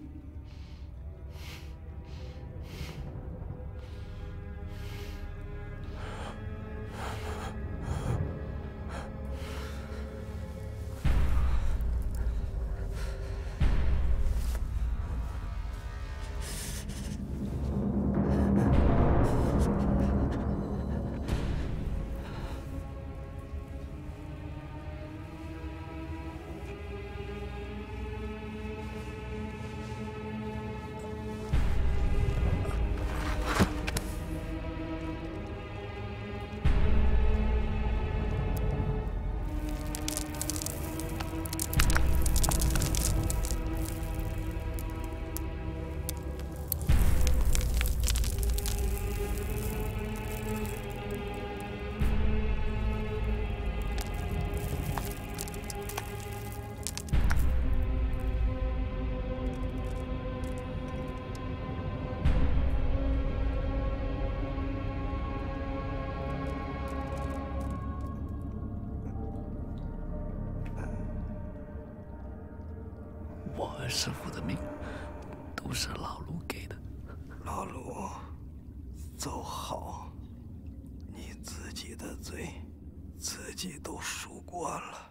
Speaker 3: 我和师傅的命都是老卢给的。
Speaker 9: 老卢，走好，你自己的罪自己都赎过了。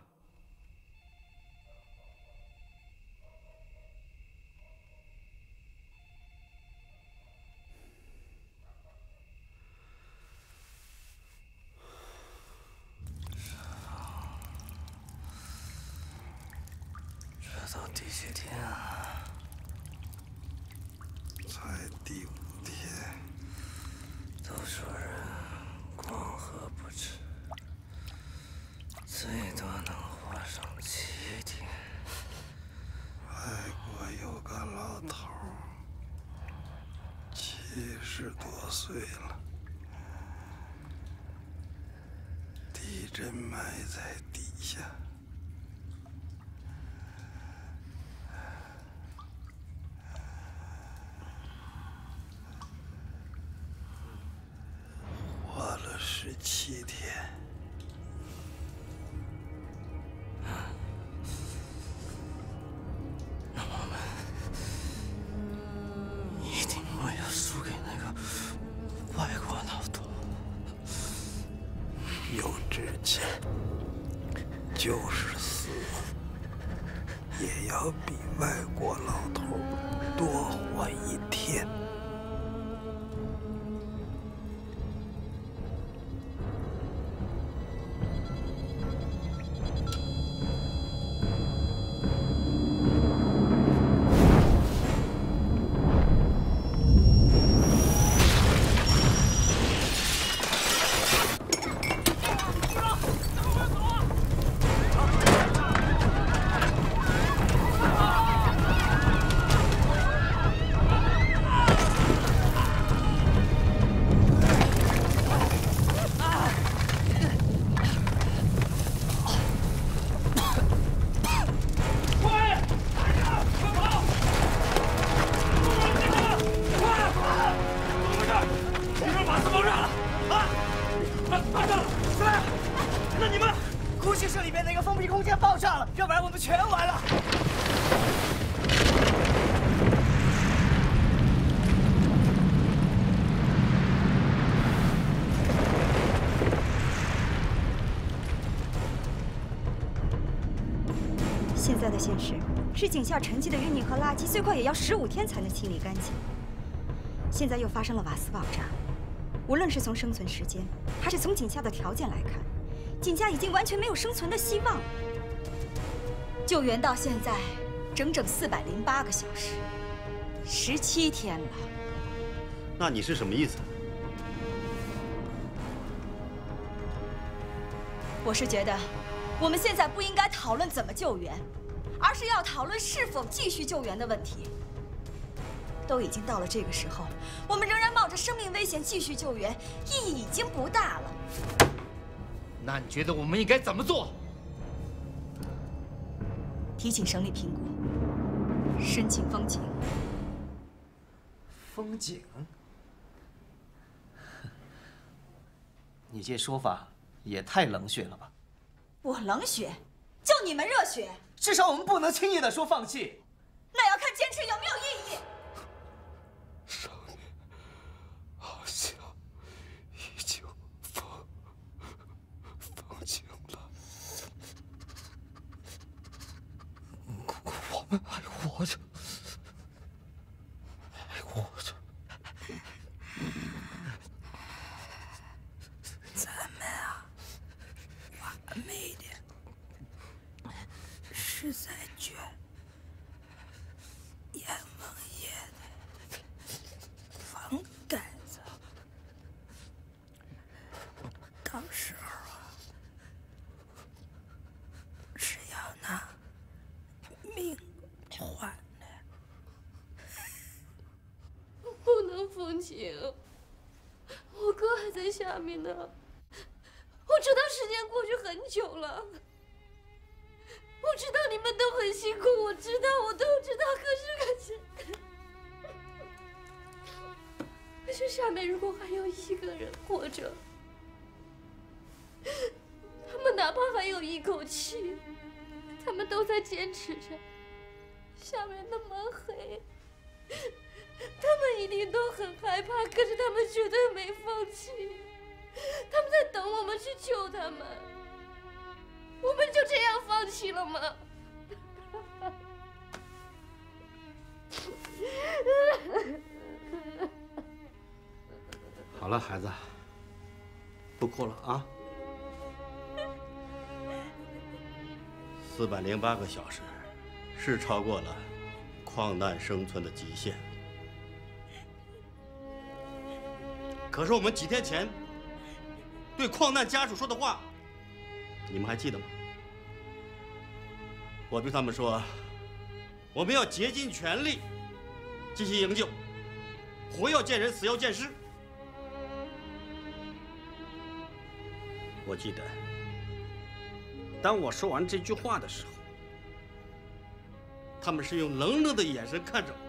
Speaker 3: 这都第几天啊？
Speaker 9: 才第五天。
Speaker 3: 都说人光合不止，最多能活上七天。
Speaker 9: 外国有个老头儿，七十多岁了，地震埋在底下。活了十七天，
Speaker 3: 那我们一定不要输给那个外国老头。
Speaker 9: 有志气，就是死，也要比外国老头多活一天。
Speaker 17: 现实是井下沉积的淤泥和垃圾，最快也要十五天才能清理干净。现在又发生了瓦斯爆炸，无论是从生存时间，还是从井下的条件来看，井下已经完全没有生存的希望了。救援到现在整整四百零八个小时，十七天了。
Speaker 14: 那你是什么意思？
Speaker 17: 我是觉得，我们现在不应该讨论怎么救援，而是要讨论是否继续救援的问题。都已经到了这个时候，我们仍然冒着生命危险继续救援，意义已经不大了。
Speaker 2: 那你觉得我们应该怎么做？
Speaker 17: 提请省里评估，申请封井。
Speaker 11: 封井？你这说法也太冷血了吧！
Speaker 17: 我冷血，就你们热血。
Speaker 11: 至少我们不能轻易的说放弃。
Speaker 17: 那要看坚持有没有意义。
Speaker 9: 少年好像已经封封井了，我们还活着，还活着。
Speaker 5: 咱们啊，完美点，实在绝。阎王爷的房盖子，到时候啊，是要拿命换的。
Speaker 12: 不能封井，我哥还在下面呢。我知道时间过去很久了，我知道你们都很辛苦，我知道，我都知道。可是，可是，可是下面如果还有一个人活着，他们哪怕还有一口气，他们都在坚持着。下面那么黑，他们一定都很害怕，可是他们绝对没放弃。他们在等我们去救他们，我们就这样放弃了吗？
Speaker 14: 好了，孩子，不哭了啊。四百零八个小时，是超过了矿难生存的极限。可是我们几天前对矿难家属说的话，你们还记得吗？我对他们说，我们要竭尽全力进行营救，活要见人，死要见尸。我记得，当我说完这句话的时候，他们是用冷冷的眼神看着我。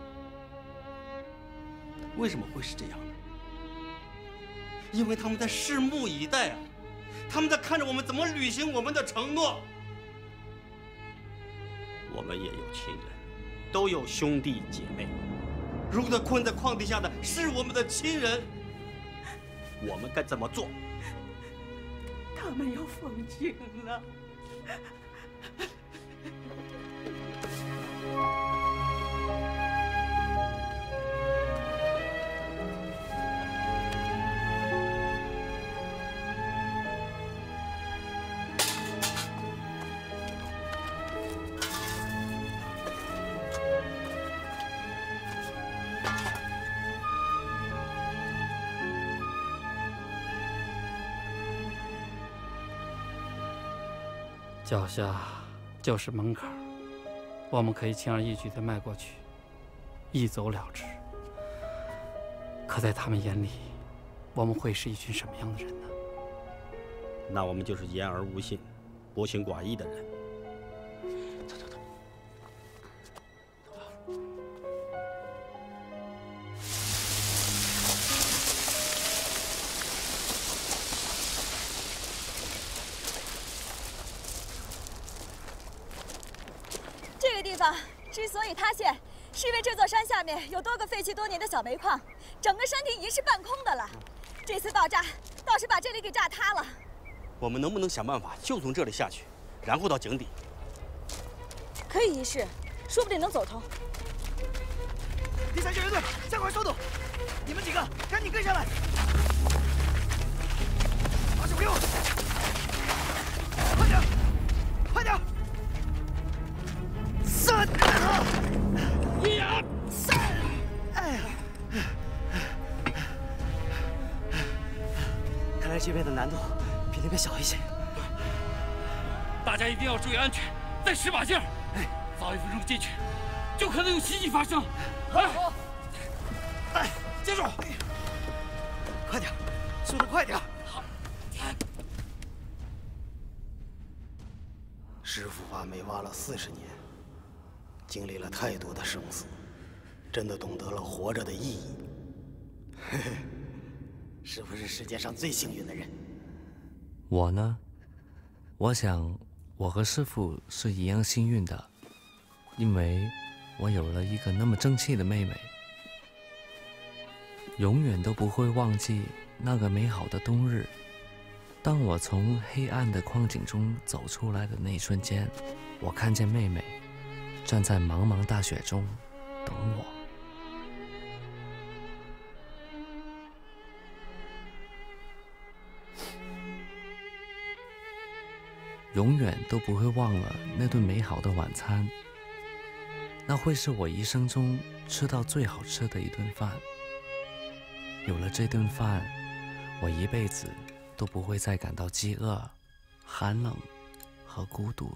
Speaker 14: 为什么会是这样呢？因为他们在拭目以待啊，他们在看着我们怎么履行我们的承诺。我们也有亲人，都有兄弟姐妹。如果困在矿地下的是我们的亲人，我们该怎么做？
Speaker 5: 他们要封井了。
Speaker 8: 脚下就是门槛，我们可以轻而易举地迈过去，一走了之。可在他们眼里，我们会是一群什么样的人呢？
Speaker 14: 那我们就是言而无信、薄情寡义的人。走走走。
Speaker 17: 这个地方之所以塌陷，是因为这座山下面有多个废弃多年的小煤矿，整个山体已经是半空的了。这次爆炸倒是把这里给炸塌了。
Speaker 14: 我们能不能想办法就从这里下去，然后到井底？
Speaker 17: 可以一试，说不定能走通。
Speaker 11: 第三救援队，加快速度！你们几个赶紧跟上来！把手给我！快点，快点！三，一二三，哎呀！看来这边的难度比那边小一些。
Speaker 8: 大家一定要注意安全，再使把劲儿！哎，早一分钟进去，就可能有袭击发生。哎，
Speaker 11: 哎，接住！快点，速度快点！
Speaker 8: 好。
Speaker 1: 师傅挖煤挖了四十年，经历了太多的生死，真的懂得了活着的意义。嘿嘿，是不是世界上最幸运的人？
Speaker 3: 我呢？我想，我和师傅是一样幸运的，因为我有了一个那么争气的妹妹。永远都不会忘记那个美好的冬日，当我从黑暗的光景中走出来的那一瞬间，我看见妹妹站在茫茫大雪中等我。永远都不会忘了那顿美好的晚餐，那会是我一生中吃到最好吃的一顿饭。有了这顿饭，我一辈子都不会再感到饥饿、寒冷和孤独。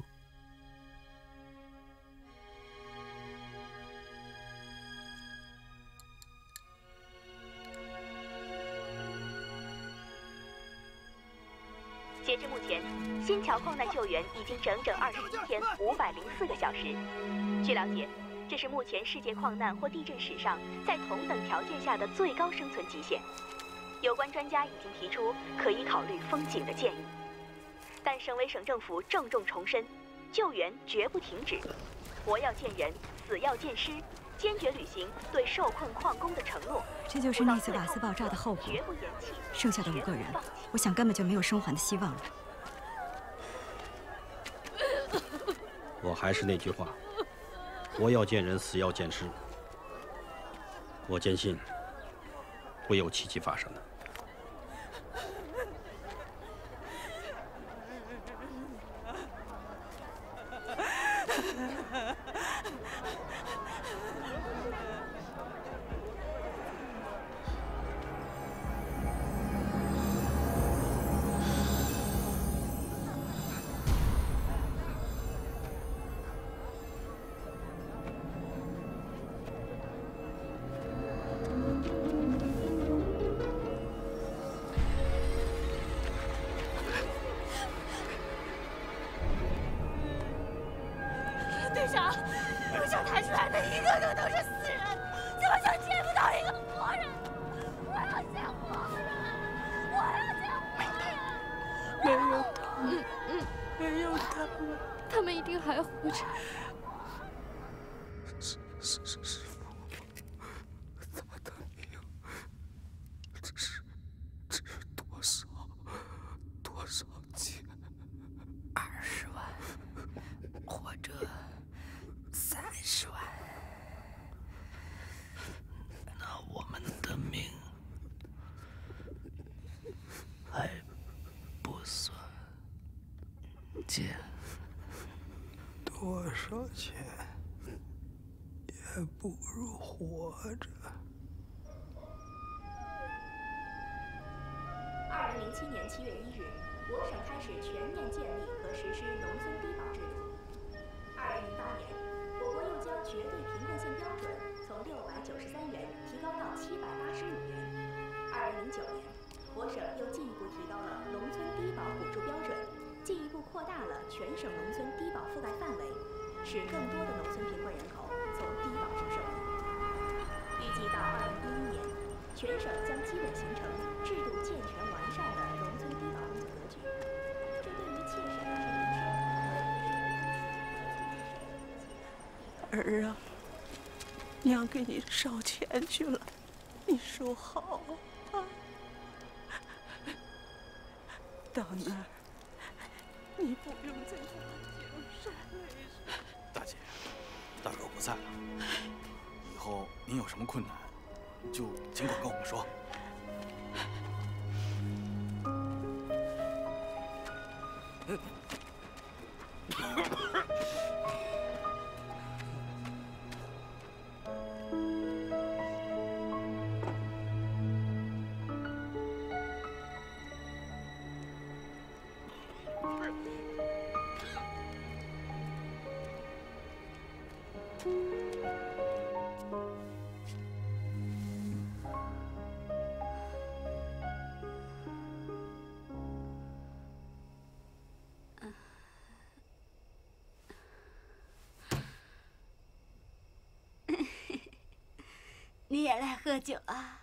Speaker 16: 截至目前，新桥矿难救援已经整整二十一天五百零四个小时。据了解，这是目前世界矿难或地震史上在同等条件下的最高生存极限。有关专家已经提出可以考虑封井的建议，但省委省政府郑重重申，救援绝不停止，活要见人，死要见尸，坚决履行对受困矿工的承诺。
Speaker 17: 这就是那次瓦斯爆炸的后果。剩下的五个人，我想根本就没有生还的希望了。
Speaker 14: 我还是那句话，活要见人，死要见尸。我坚信，会有奇迹发生的。
Speaker 12: 队长，路上抬出来的一个个都是死人，怎么就见不到一个活人？我要见活人！我要见活人！没有他们，嗯嗯，没有他们，他们一定还活着。
Speaker 9: 师师师师傅，他的命值值多少？多少钱？
Speaker 7: 二十万，或者三十万。那我们的命还不算贱。
Speaker 9: 多少钱也不如活着。
Speaker 16: 二零零七年七月一日，我省开始全面建立和实施农村低保制度。二零零八年，我国又将绝对贫困线标准从六百九十三元提高到七百八十五元。二零零九年，我省又进一步提高了农村低保补助标准，进一步扩大了全省农村低保覆盖范围，使更多的农村贫困人口从低保中受益。预计到二零一一年，全省将基本形成制度健全完善的农村低保工作格局。这对于切实改善民生
Speaker 7: 儿啊，娘给你烧钱去了，你收好啊。到那儿，你不用再花精神了。
Speaker 9: 大姐，
Speaker 19: 大哥不在了，以后您有什么困难，就尽管跟我们说。
Speaker 6: 你也来喝酒啊？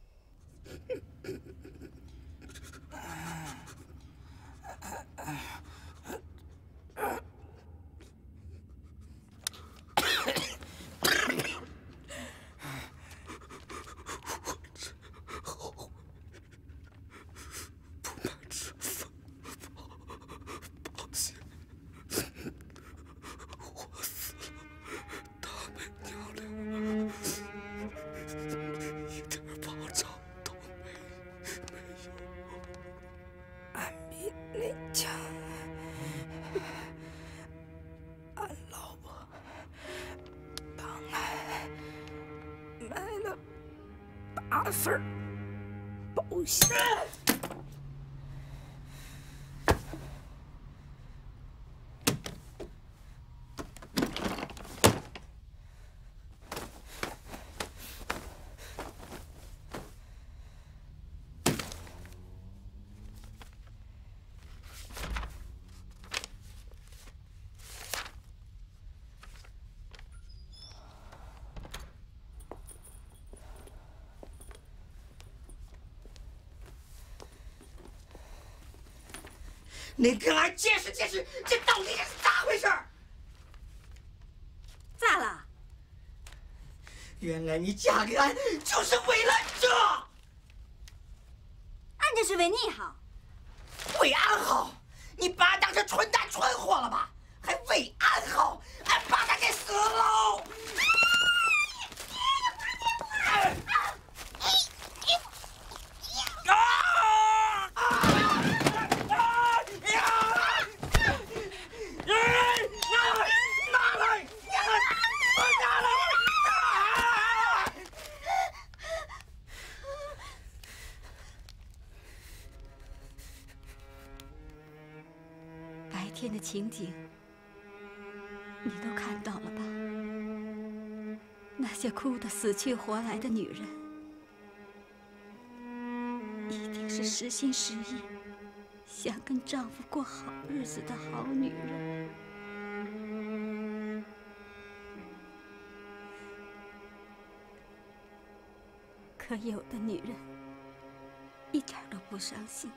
Speaker 5: 大份儿保险。你跟俺解释解释，这到底是咋回事？
Speaker 6: 咋了？
Speaker 5: 原来你嫁给俺就是为了这？
Speaker 6: 俺这是为你好。
Speaker 5: 为俺好？你把俺当成蠢蛋蠢货了吧？还为俺好？俺把他给死了！
Speaker 6: 白天的情景，你都看到了吧？那些哭得死去活来的女人，一定是实心实意想跟丈夫过好日子的好女人。可有的女人一点都不伤心。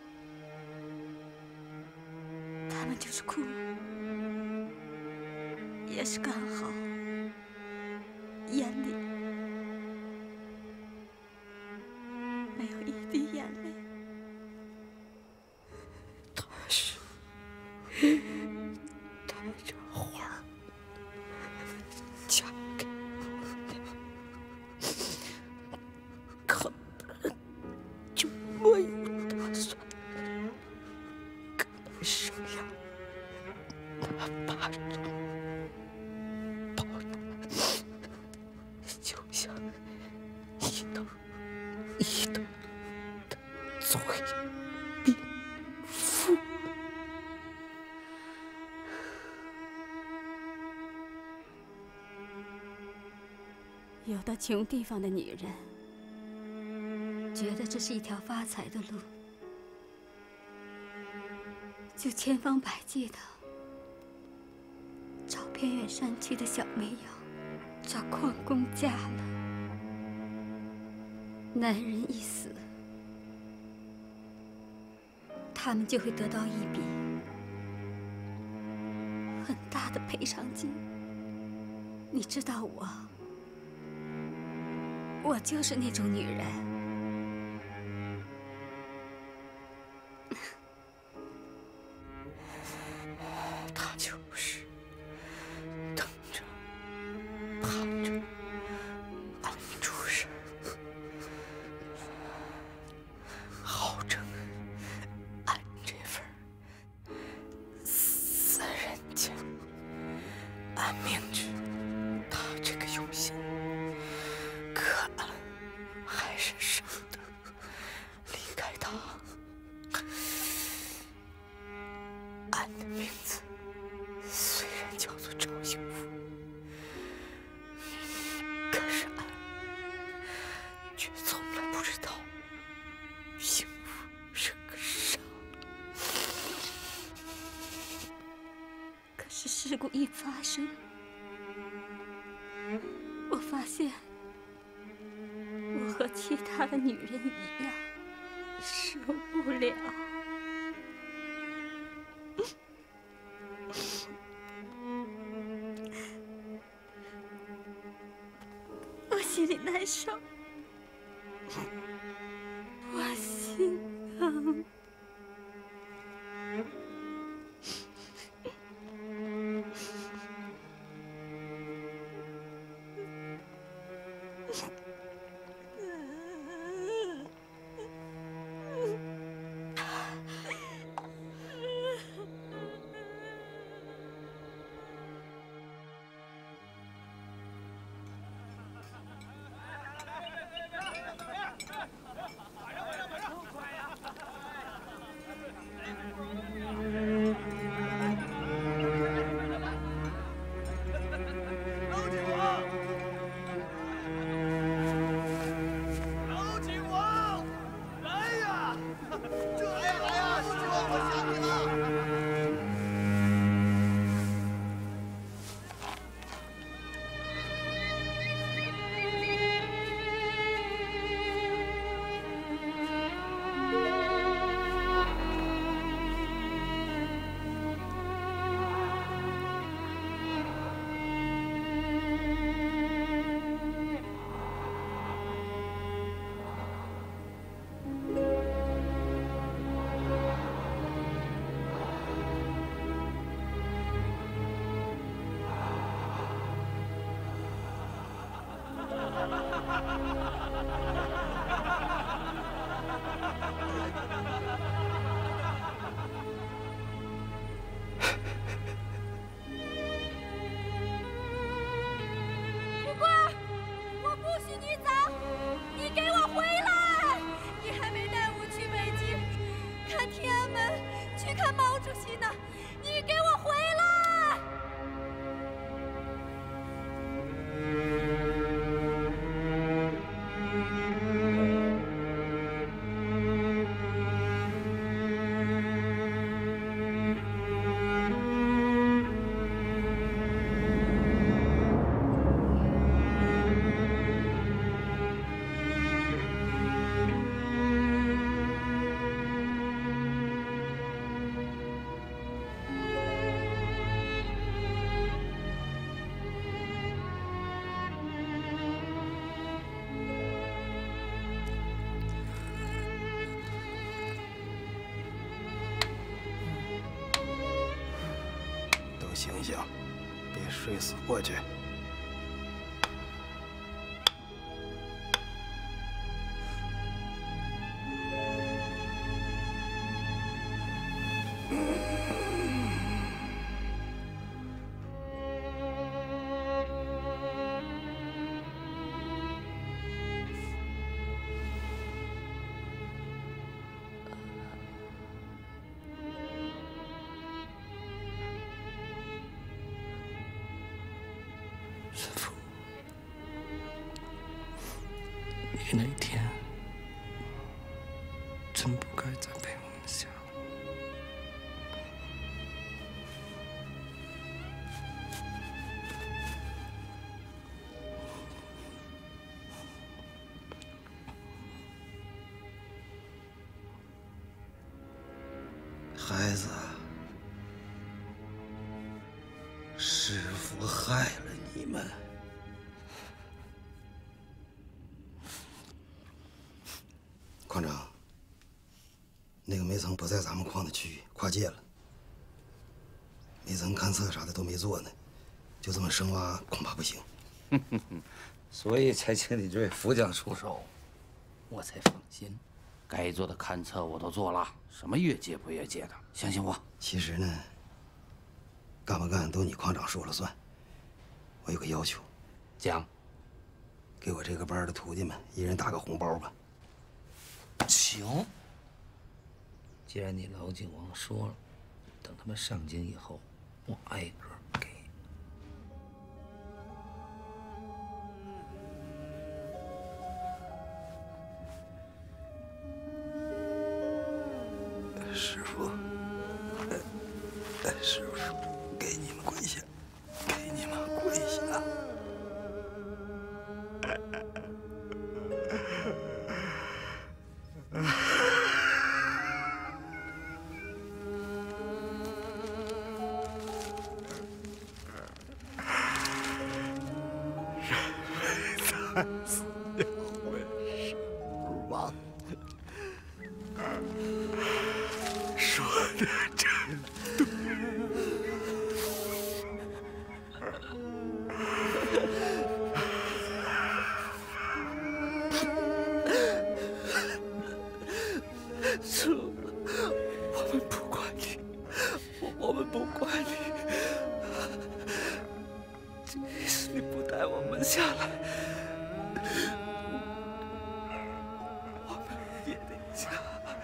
Speaker 6: 他们就是哭，也是刚好眼里没有一滴眼泪。
Speaker 5: 他是带着花儿嫁给我的，根本就没有打算跟俺生养。拿巴掌抱他，就像一等一等的催病妇。
Speaker 6: 有的穷地方的女人，觉得这是一条发财的路，就千方百计的找偏远山区的小煤窑，找矿工嫁了。男人一死，他们就会得到一笔很大的赔偿金。你知道我，我就是那种女人。
Speaker 5: 他就是等着
Speaker 12: 事故一发生，我发现我和其他的女人一样，受不了。我心里难受，我心疼。
Speaker 1: 醒醒，别睡死过去。
Speaker 3: 师父，你那天真不该再陪我们下来。
Speaker 1: 孩子，师父害了你们。矿长，那个煤层不在咱们矿的区域，跨界了。煤层勘测啥的都没做呢，就这么深挖恐怕不行。
Speaker 2: 所以才请你这位副将出手，我才放心。该做的勘测我都做了，什么越界不越界的，相信我。
Speaker 1: 其实呢，干不干都你矿长说了算。我有个要求，
Speaker 2: 讲。
Speaker 1: 给我这个班的徒弟们一人打个红包吧。
Speaker 2: 行。既然你老景王说了，等他们上京以后，我挨个给。
Speaker 1: 师傅，师傅，给你们跪下。
Speaker 11: 死也会失望。说的真对。叔，我们不管你，我我们不管你。即使你不带我们下来，我们也得下来。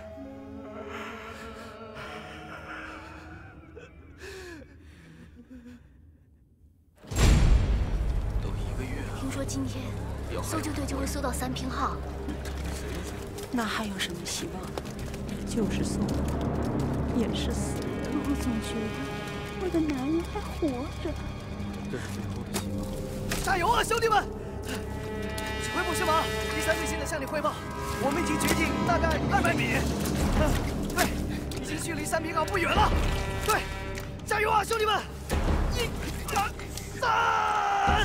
Speaker 18: 都一个月了。
Speaker 13: 听说今天搜救队就会搜到三平号。
Speaker 21: 那还有什么希望？就是搜不到，也是死的。我总觉得我的男人还活着。
Speaker 18: 这是最后的希望。
Speaker 11: 加油啊，兄弟们！指挥部是马，第三最新的向你汇报，我们已经决定大概二百米。嗯，对，已经距离三平号不远了。对，加油啊，兄弟们！一、二、三。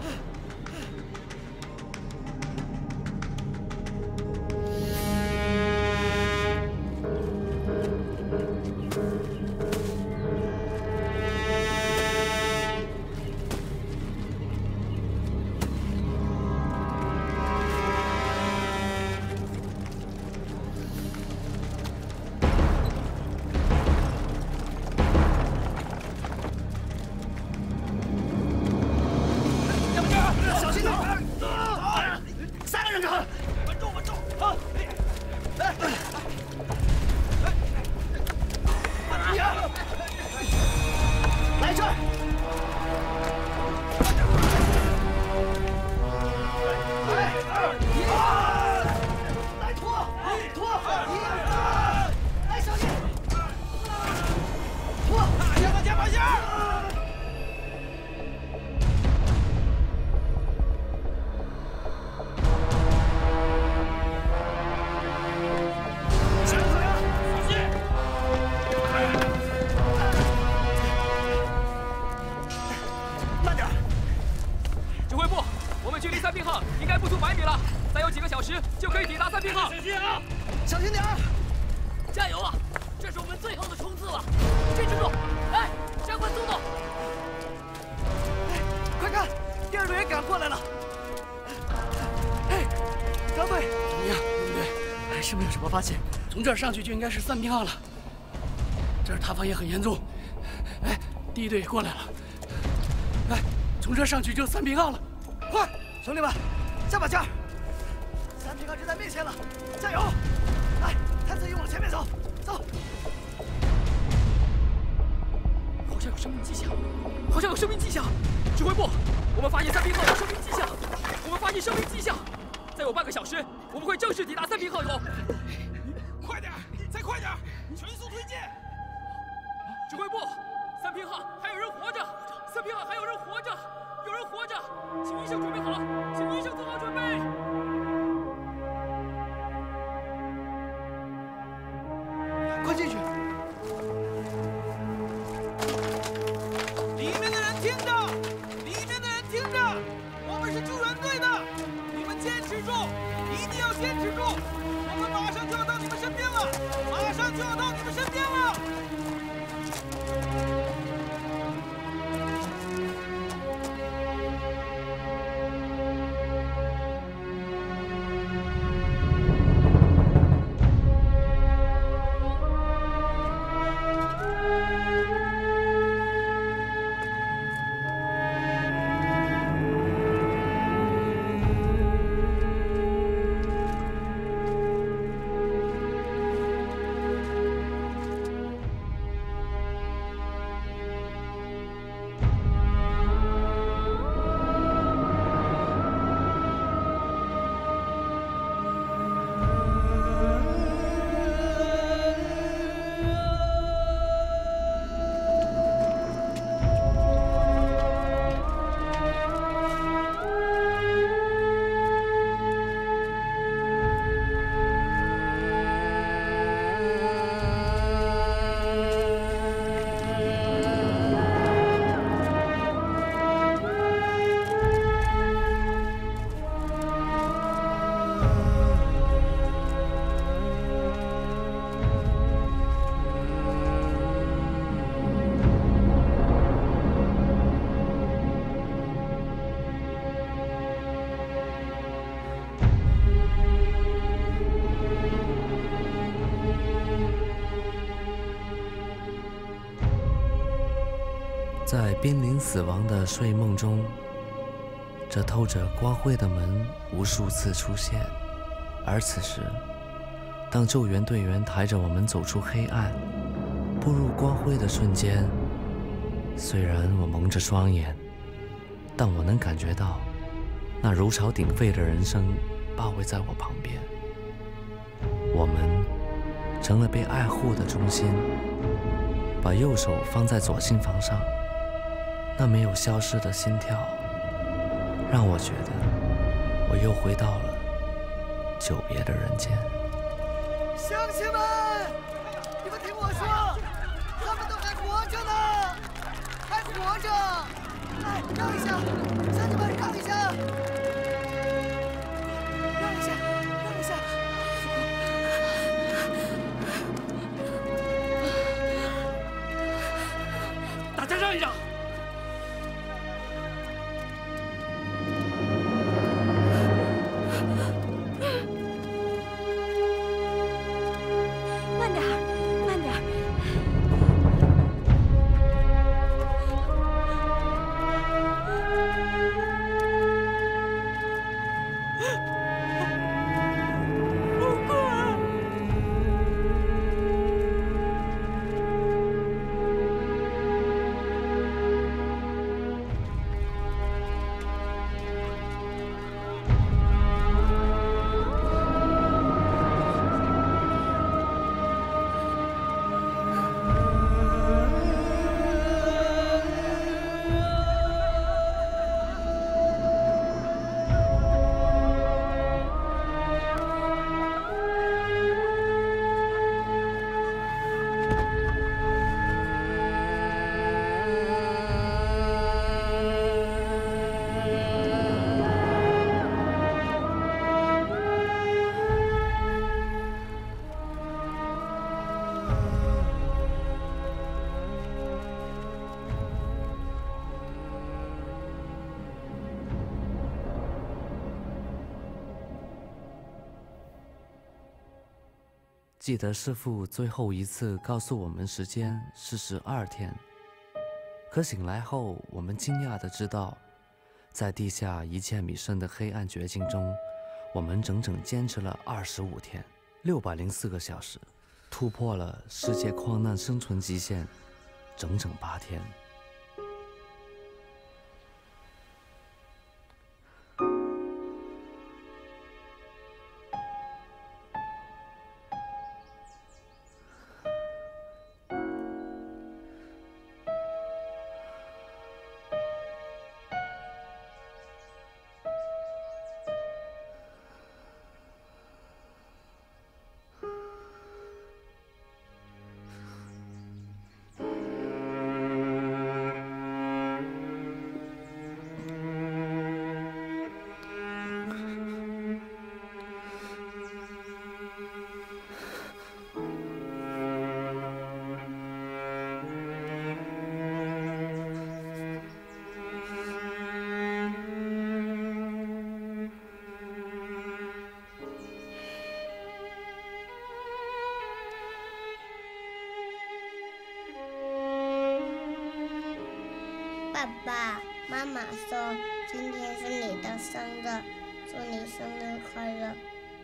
Speaker 18: 从这儿上去就应该是三平号了，这儿塌方也很严重。哎，第一队过来了，哎，从这儿上去就三平号了，
Speaker 11: 快，兄弟们，加把劲儿！三平号就在面前了，加油！来，探测仪往前面走，走。
Speaker 10: 好像有生命迹象，好像有生命迹象。指挥部，我们发现三平号有生命迹象，我们发现生命迹象。再有半个小时，我们会正式抵达三平号头。
Speaker 19: 快点，再快点，全速推进！
Speaker 10: 指挥部，三平号还有人活着，三平号还有人活着，有人活着，请医生准备好，请医生做好准备。
Speaker 11: 快进去！
Speaker 19: 里面的人听着，里面的人听着，我们是救援队的，你们坚持住，一定要坚持住，我们马上就要到你们身边了，马上就要到你们身边了。
Speaker 3: 在濒临死亡的睡梦中，这透着光辉的门无数次出现。而此时，当救援队员抬着我们走出黑暗，步入光辉的瞬间，虽然我蒙着双眼，但我能感觉到那如潮鼎沸的人生包围在我旁边。我们成了被爱护的中心，把右手放在左心房上，那没有消失的心跳，让我觉得我又回到了久别的人间。
Speaker 11: 乡亲们，你们听我说，他们都还活着呢，还活着！来，让一下，乡亲们，让一下，让一下，让一下。
Speaker 8: 大家让一让。
Speaker 17: 慢点儿，慢点儿。不管。
Speaker 3: 记得师父最后一次告诉我们时间是十二天，可醒来后，我们惊讶地知道，在地下一千米深的黑暗绝境中，我们整整坚持了二十五天，六百零四个小时，突破了世界矿难生存极限，整整八天。
Speaker 15: 爸爸妈妈说今天是你的生日，祝你生日快乐。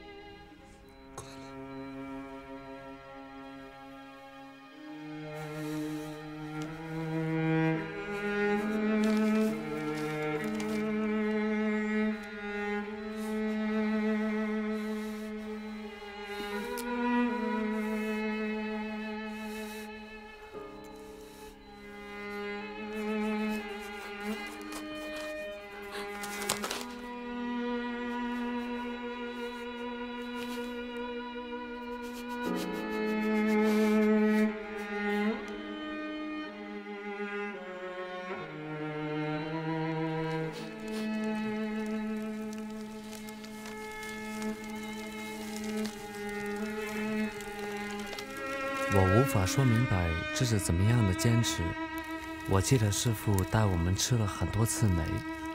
Speaker 3: 我无法说明白这是怎么样的坚持。我记得师父带我们吃了很多次梅，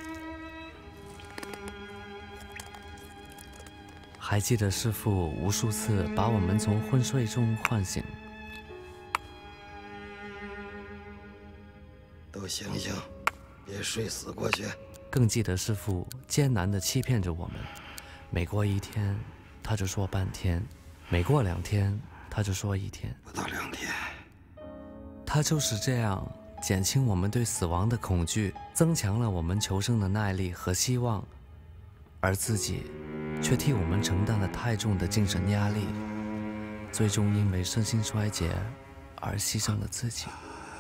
Speaker 3: 还记得师父无数次把我们从昏睡中唤醒。
Speaker 1: 都醒醒，别睡死过去。
Speaker 3: 更记得师父艰难地欺骗着我们，每过一天，他就说半天；每过两天，他就说一天。
Speaker 1: 不到两天。
Speaker 3: 他就是这样减轻我们对死亡的恐惧，增强了我们求生的耐力和希望，而自己却替我们承担了太重的精神压力，最终因为身心衰竭而牺牲了自己。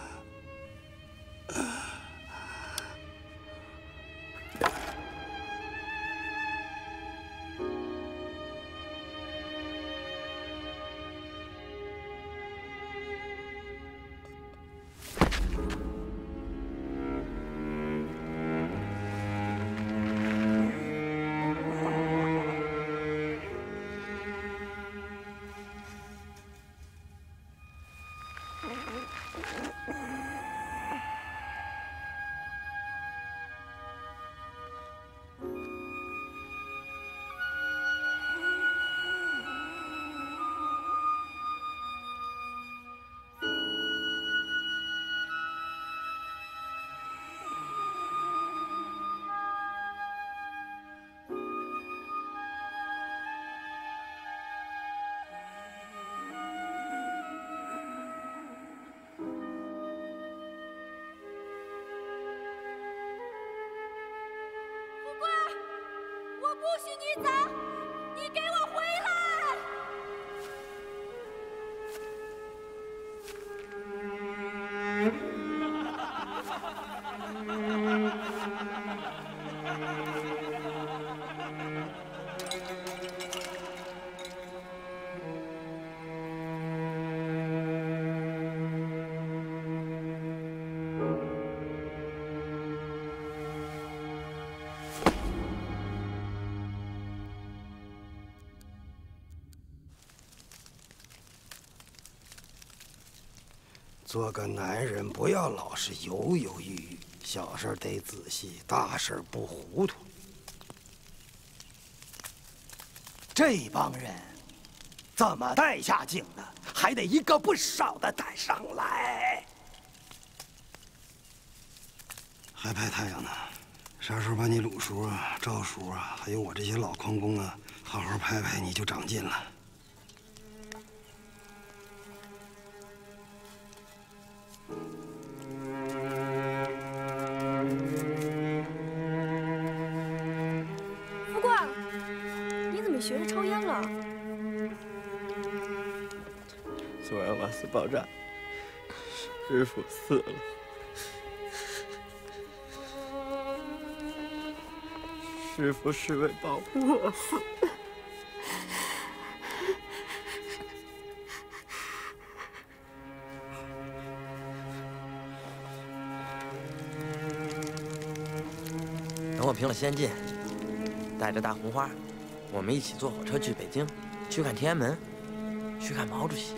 Speaker 12: 不许你走！你给我回来！
Speaker 1: 做个男人，不要老是犹犹豫豫，小事得仔细，大事不糊涂。这帮人怎么带下井的？还得一个不少的带上来。还拍太阳呢？啥时候把你鲁叔啊、赵叔啊，还有我这些老矿工啊，好好拍拍，你就长进了。
Speaker 21: 学着抽烟了。
Speaker 4: 昨晚瓦斯爆炸，师傅死了。师傅是为保护我死的。
Speaker 20: 等我平了仙界，带着大红花。 我们一起坐火车去北京，去看天安门，去看毛主席。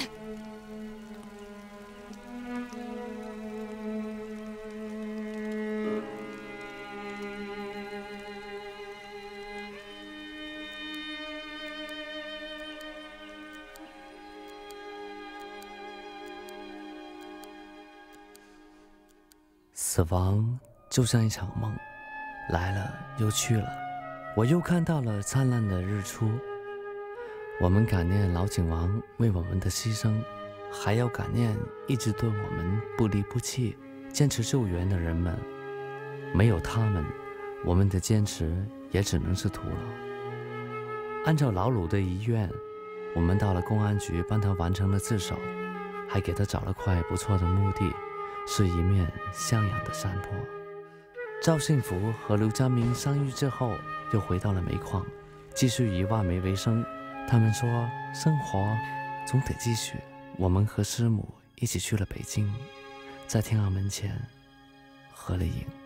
Speaker 3: 死亡就像一场梦，来了又去了。 我又看到了灿烂的日出，我们感念老景王为我们的牺牲，还要感念一直对我们不离不弃、坚持救援的人们。没有他们，我们的坚持也只能是徒劳。按照老鲁的遗愿，我们到了公安局帮他完成了自首，还给他找了块不错的墓地，是一面向阳的山坡。 赵信福和刘家明相遇之后，又回到了煤矿，继续以挖煤为生。他们说，生活总得继续。我们和师母一起去了北京，在天安门前合了影。